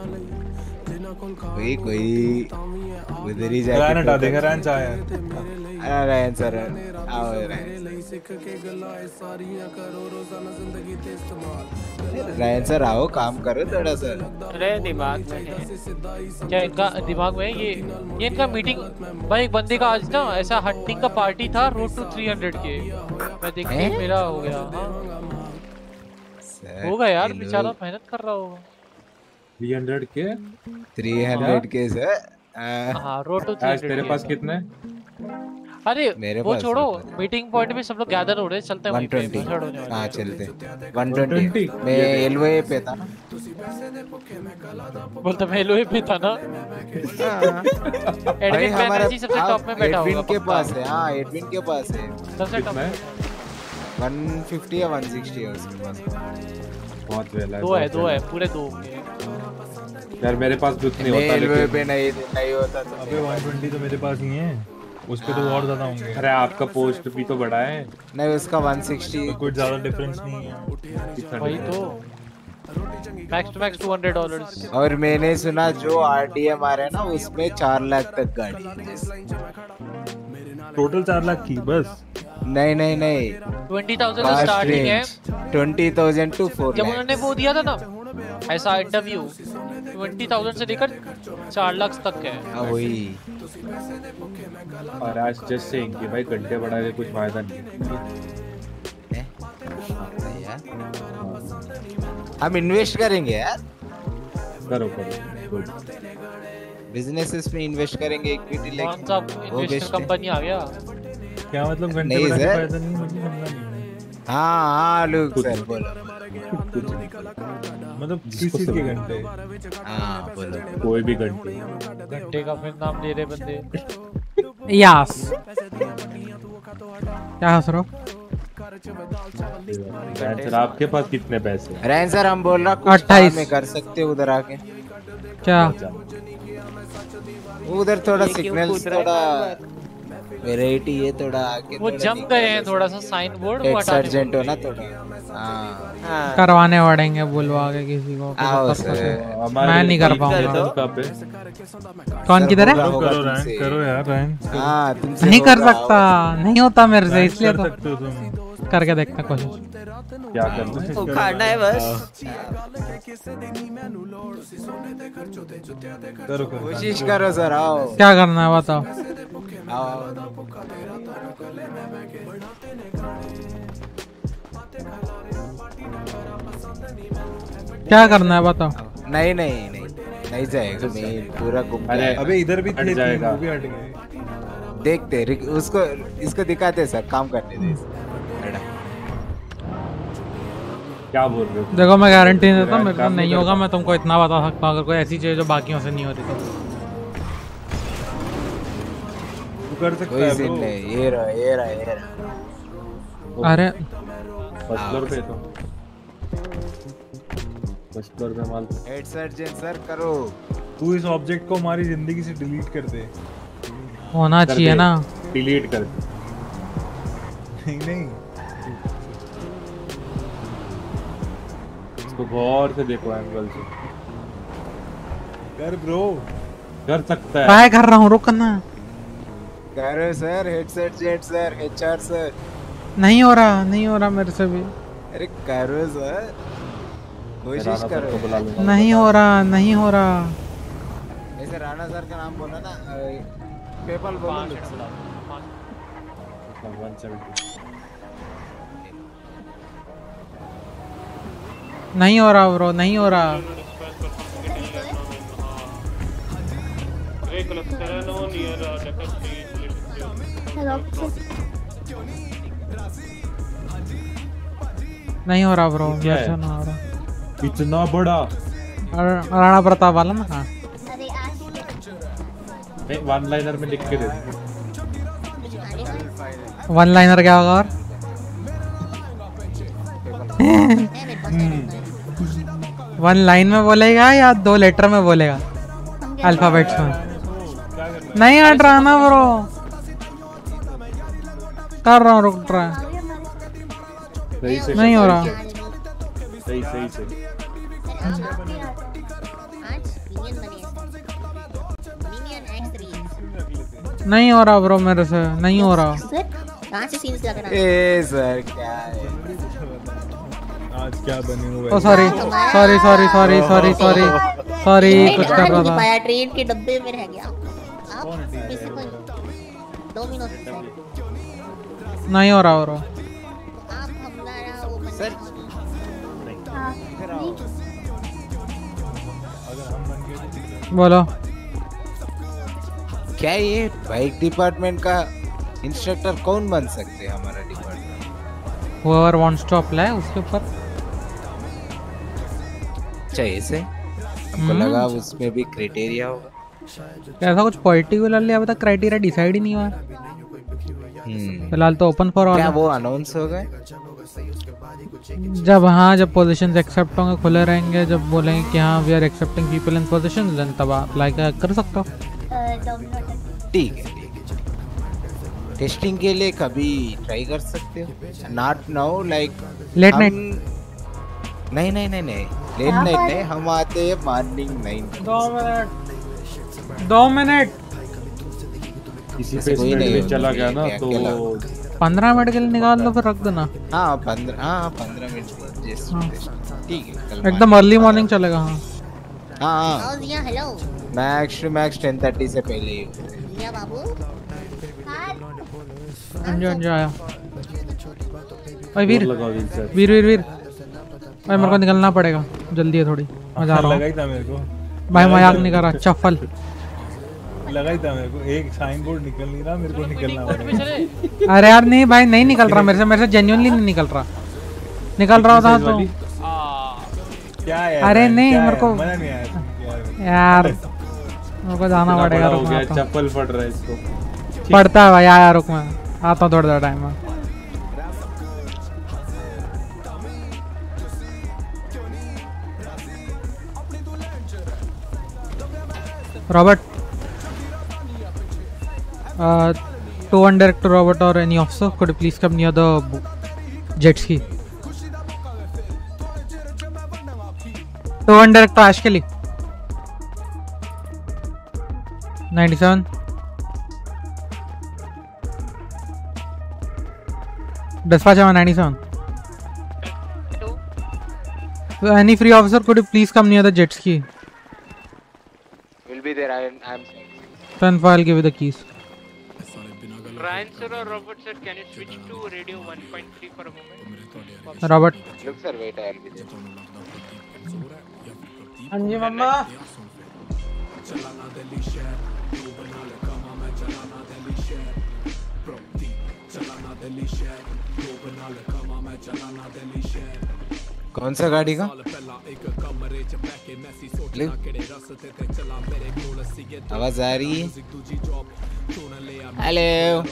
कोई कोई उधर ही जाके रैन हटा देगा। रैन चाहे अरे रैन सर आओ रैन रायन सर आओ काम करो थोड़ा सा। अरे दिमाग में है। क्या इनका दिमाग में है? ये ये इनका मीटिंग भाई। एक बंदे का आज ना ऐसा हंटिंग का पार्टी था रोड टू थ्री हंड्रेड के। मैं देख के मेरा हो गया। हाँ होगा यार, बेचारा मेहनत कर रहा होगा। थ्री हंड्रेड के थ्री हंड्रेड के सर। हाँ रोड टू थ्री आज हंड्रेड तेरे पास कितने? अरे मेरे वो पास छोड़ो, मीटिंग पॉइंट में सब लोग गैदर हो रहे हैं, चलते हैं वहीं पे। One twenty. भसड़ होने वाली हाँ है। चलते वन ट्वेंटी। मैं एलवे पे था ना। बोलता मैं एलवे पे था ना। एडविन बैनर्जी सबसे टॉप में बैठा होगा एडविन के पास है। हाँ एडविन के पास है। सबसे टॉप में वन फिफ्टी या वन सिक्सटी है उसके पास। बहुत वेल है। दो है, दो है, पूरे दो। यार मेरे पास भी उतनी होता एलवे लेकिन पे नहीं नहीं होता तो। अबे वन ट्वेंटी तो मेरे पास ही है। उस पे तो और ज्यादा होंगे। अरे आपका पोस्ट भी तो बड़ा है। नहीं उसका वन सिक्सटी। तो कुछ ज्यादा डिफरेंस नहीं है। वही तो max two max two hundred dollars. और मैंने सुना जो आरडीएम आ रहा है ना उसमें चार लाख तक गाड़ी है। टोटल चार लाख की बस? नहीं नहीं नहीं ट्वेंटी थाउजेंड से स्टार्टिंग है। ट्वेंटी थाउजेंड टू फोर जब उन्होंने वो दिया था ना ऐसा इंटरव्यू, ट्वेंटी थाउजेंड से लेकर चार लाख तक है। वही। और आज जस्ट सेइंग कि भाई घंटे बढ़ा के कुछ फायदा नहीं है। हम इन्वेस्ट करेंगे यार। करो करो। बिजनेसेस में इन्वेस्ट करेंगे, इक्विटी लेके। कौन सा इन्वेस्टर कंपनी आ गया? क्या मतलब घंटे नहीं बढ़ा के सर। फायदा नहीं है? मुझे समझा नहीं। हाँ हाँ लुक सर बोलो। मतलब किस चीज के घंटे? हाँ बोलो। कोई भी घंटे। घंटे का फिर नाम ले रहे बंदे। यस क्या हंस रहे हो? सर आपके पास कितने पैसे? रैन सर हम बोल रहा कुछ अट्ठाईस में कर सकते उधर आके। क्या उधर थोड़ा ये क्यों सिग्नल कूद रहा है थोड़ा वैरायटी है थोड़ा आके। वो जम गए हैं थोड़ा सा साइन बोर्ड वो हटाने एक्सर्जेंट हो ना थोड़ा। हाँ करवाने पड़ेंगे बुलवा के किसी को। आओ कर सर। सके। मैं नहीं कर पाऊंगा। कौन किधर है? करो करो रैन, करो यार रैन। हाँ तुमसे नहीं कर होगा, सकता, नहीं होता मेरे से, इसलिए कर तो सकते हो तुम। करके देखता कोशिश। क्या करना है? उखाड़ना है बस। करो करो। कोशिश करो सर आओ। क्या करना है बताओ? आओ। क्या करना है बताओ? नहीं नहीं नहीं नहीं जाएगा। मैं पूरा घूम के अरे आया। अबे इधर भी थे जाएगा। वो भी हट गए। देखते रिक- उसको इसको दिखाते सर, काम करने दे इसे। क्या बोल रहे हो? देखो मैं गारंटी नहीं देता, मेरे को नहीं होगा। मैं तुमको इतना बता सकता हूँ अगर कोई ऐसी चीज जो बाकियों से नहीं होती तो। तू कर सकता कोई है सीन bro। नहीं। ये रहा ये रहा ये रहा। अरे फर्स्ट फ्लोर पे तो फर्स्ट फ्लोर पे माल। हेड सर्जन सर करो। तू इस ऑब्जेक्ट को हमारी जिंदगी से डिलीट कर दे। होना कर चाहिए दे। ना। डिलीट कर दे। नहीं नहीं इसको गौर से देखो एंगल से। कर ब्रो कर सकता है। ट्राई कर रहा हूँ, रुकना। करो sir head surgeon sir, HR sir. नहीं हो रहा, नहीं हो रहा मेरे से भी। अरे करो सर, कोशिश राणा सर करो। को बुला लूंगा। नहीं हो रहा, नहीं हो रहा। ऐसे राणा सर का नाम बोला ना। पेपल बोलो। One seventy. नहीं हो रहा ब्रो, नहीं हो रहा। नहीं हो रहा ब्रो, क्या मेरे से है? नहीं हो रहा। इतना बड़ा और राणा प्रताप वाला ना। हाँ नहीं वन लाइनर में लिख के दे दे। वन लाइनर क्या होगा? और वन लाइन में बोलेगा या दो लेटर में बोलेगा? अल्फाबेट्स में। नहीं हट रहा ना ब्रो, कर रहा हूँ, रुक रहा है। सही से नहीं हो रहा। सही सही सही। नहीं हो रहा ब्रो, मेरे से नहीं हो रहा। कहाँ से सीन्स लग रहा है? ए सर क्या है आज क्या बने हुए? Oh sorry sorry sorry sorry sorry sorry sorry कुछ कर रहा था। पाया ट्रेन के डब्बे में रह गया। आप डोमिनोज नहीं हो रहा हो रहा। आप हमारा वो सर बोलो क्या ये बाइक डिपार्टमेंट का इंस्ट्रक्टर कौन बन सकते हैं हमारा department? whoever wants to apply उसके ऊपर चाहिए से हमको लगा उसमें भी क्राइटेरिया होगा। ऐसा कुछ पर्टिकुलरली अभी तक क्राइटेरिया डिसाइड ही नहीं हुआ। फिलहाल तो ओपन फॉर ऑल। क्या वो अनाउंस हो गए? जब हाँ जब पोजीशंस एक्सेप्ट होंगे खुले रहेंगे, जब बोलेंगे कि हाँ we are accepting people in positions then तब आप अप्लाई कर सकते हो। ठीक है ठीक है। टेस्टिंग के लिए कभी ट्राई कर सकते हो? Not now like late night. नहीं नहीं नहीं नहीं लेट नाइट नहीं, हम आते हैं मॉर्निंग नाइन। दो मिनट दो मिनट किसी पे स्पीड चला गया ना तो पंद्रह मिनट के लिए निकाल लो फिर रख देना। हाँ पंद्रह हाँ पंद्रह मिनट ठीक है। एकदम अर्ली मॉर्निंग चलेगा। हाँ हाँ hello max two max ten thirty से पहले ही क्या बाबू? अंजो अंजो आया। ओए वीर वीर वीर वीर भाई मेरे को निकलना पड़ेगा जल्दी है थोड़ी। मैं जा रहा हूँ। लगा ही था मेरे को भाई मजाक नहीं कर रहा। चप्पल लगा ही था मेरे को। एक साइन बोर्ड निकल नहीं रहा, मेरे को निकलना पड़ेगा। अरे यार नहीं भाई नहीं निकल रहा मेरे से मेरे से जेन्युइनली नहीं निकल रहा। निकल रहा था तो क्या है? अरे नहीं मेरे को मजा नहीं आया यार मेरे को जाना पड़ेगा। हो गया चप्पल फट रहा है इसको। पड़ता है भाई यार रुक मैं आता हूँ थोड़ा थोड़ा टाइम में। Robert, uh, to one director Robert or any officer, could you please come near the jet ski? To one director Ash Kelly. ninety-seven. Dispatch ninety-seven. So any free officer, could you please come near the jet ski? Will be there. I am saying. Then I'll give you the keys. Ryan sir or Robert sir, can you switch to radio one point three for a moment? Robert. Look sir, wait, I'll be there. हाँ जी मम्मा। कौन सा गाड़ी का? आवाज आ रही है? हेलो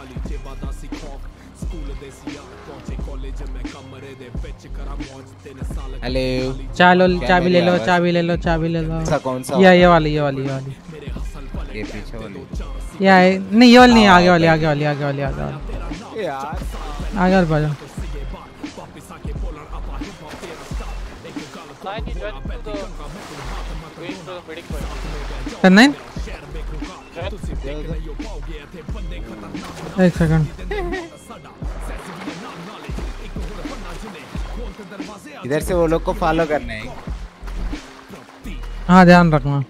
हेलो चलो चाबी ले लो चाबी ले लो चाबी ले लो। कौन सा? ये ये वाली ये वाली ये वाली ये पीछे वाली या नहीं ये वाली नहीं आगे वाली आगे वाली आगे वाली आगे वाली यार आगे वाली बाजू। नाइन एक सेकंड इधर से वो लोग को फॉलो करना है। हाँ ध्यान रखना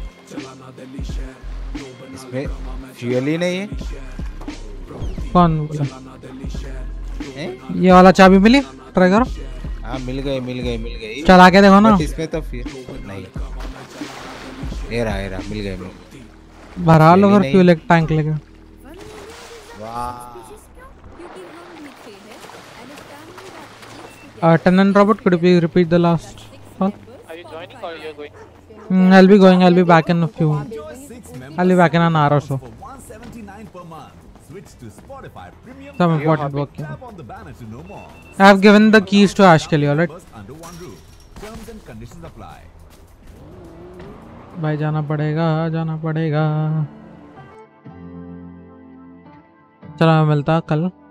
इसमें फ्यूल ही नहीं है। कौन बोला? ये वाला चाबी मिली ट्राई करो। हाँ मिल गए मिल गए मिल गए। चला के देखो ना। इसमें तो फिर नहीं ये रहा ये रहा मिल गए। भरा लो फिर फ्यूल एक टैंक लेके। Uh, Tenant Robert, could you please repeat the last call? Are you joining or you are going? Mm, I'll be going. I'll be back in a few. I'll be back in an hour or so. Some important work. Yeah. I have given the keys to Ash Kelly. Alright. भाई जाना पड़ेगा जाना पड़ेगा। चलो मैं मिलता कल।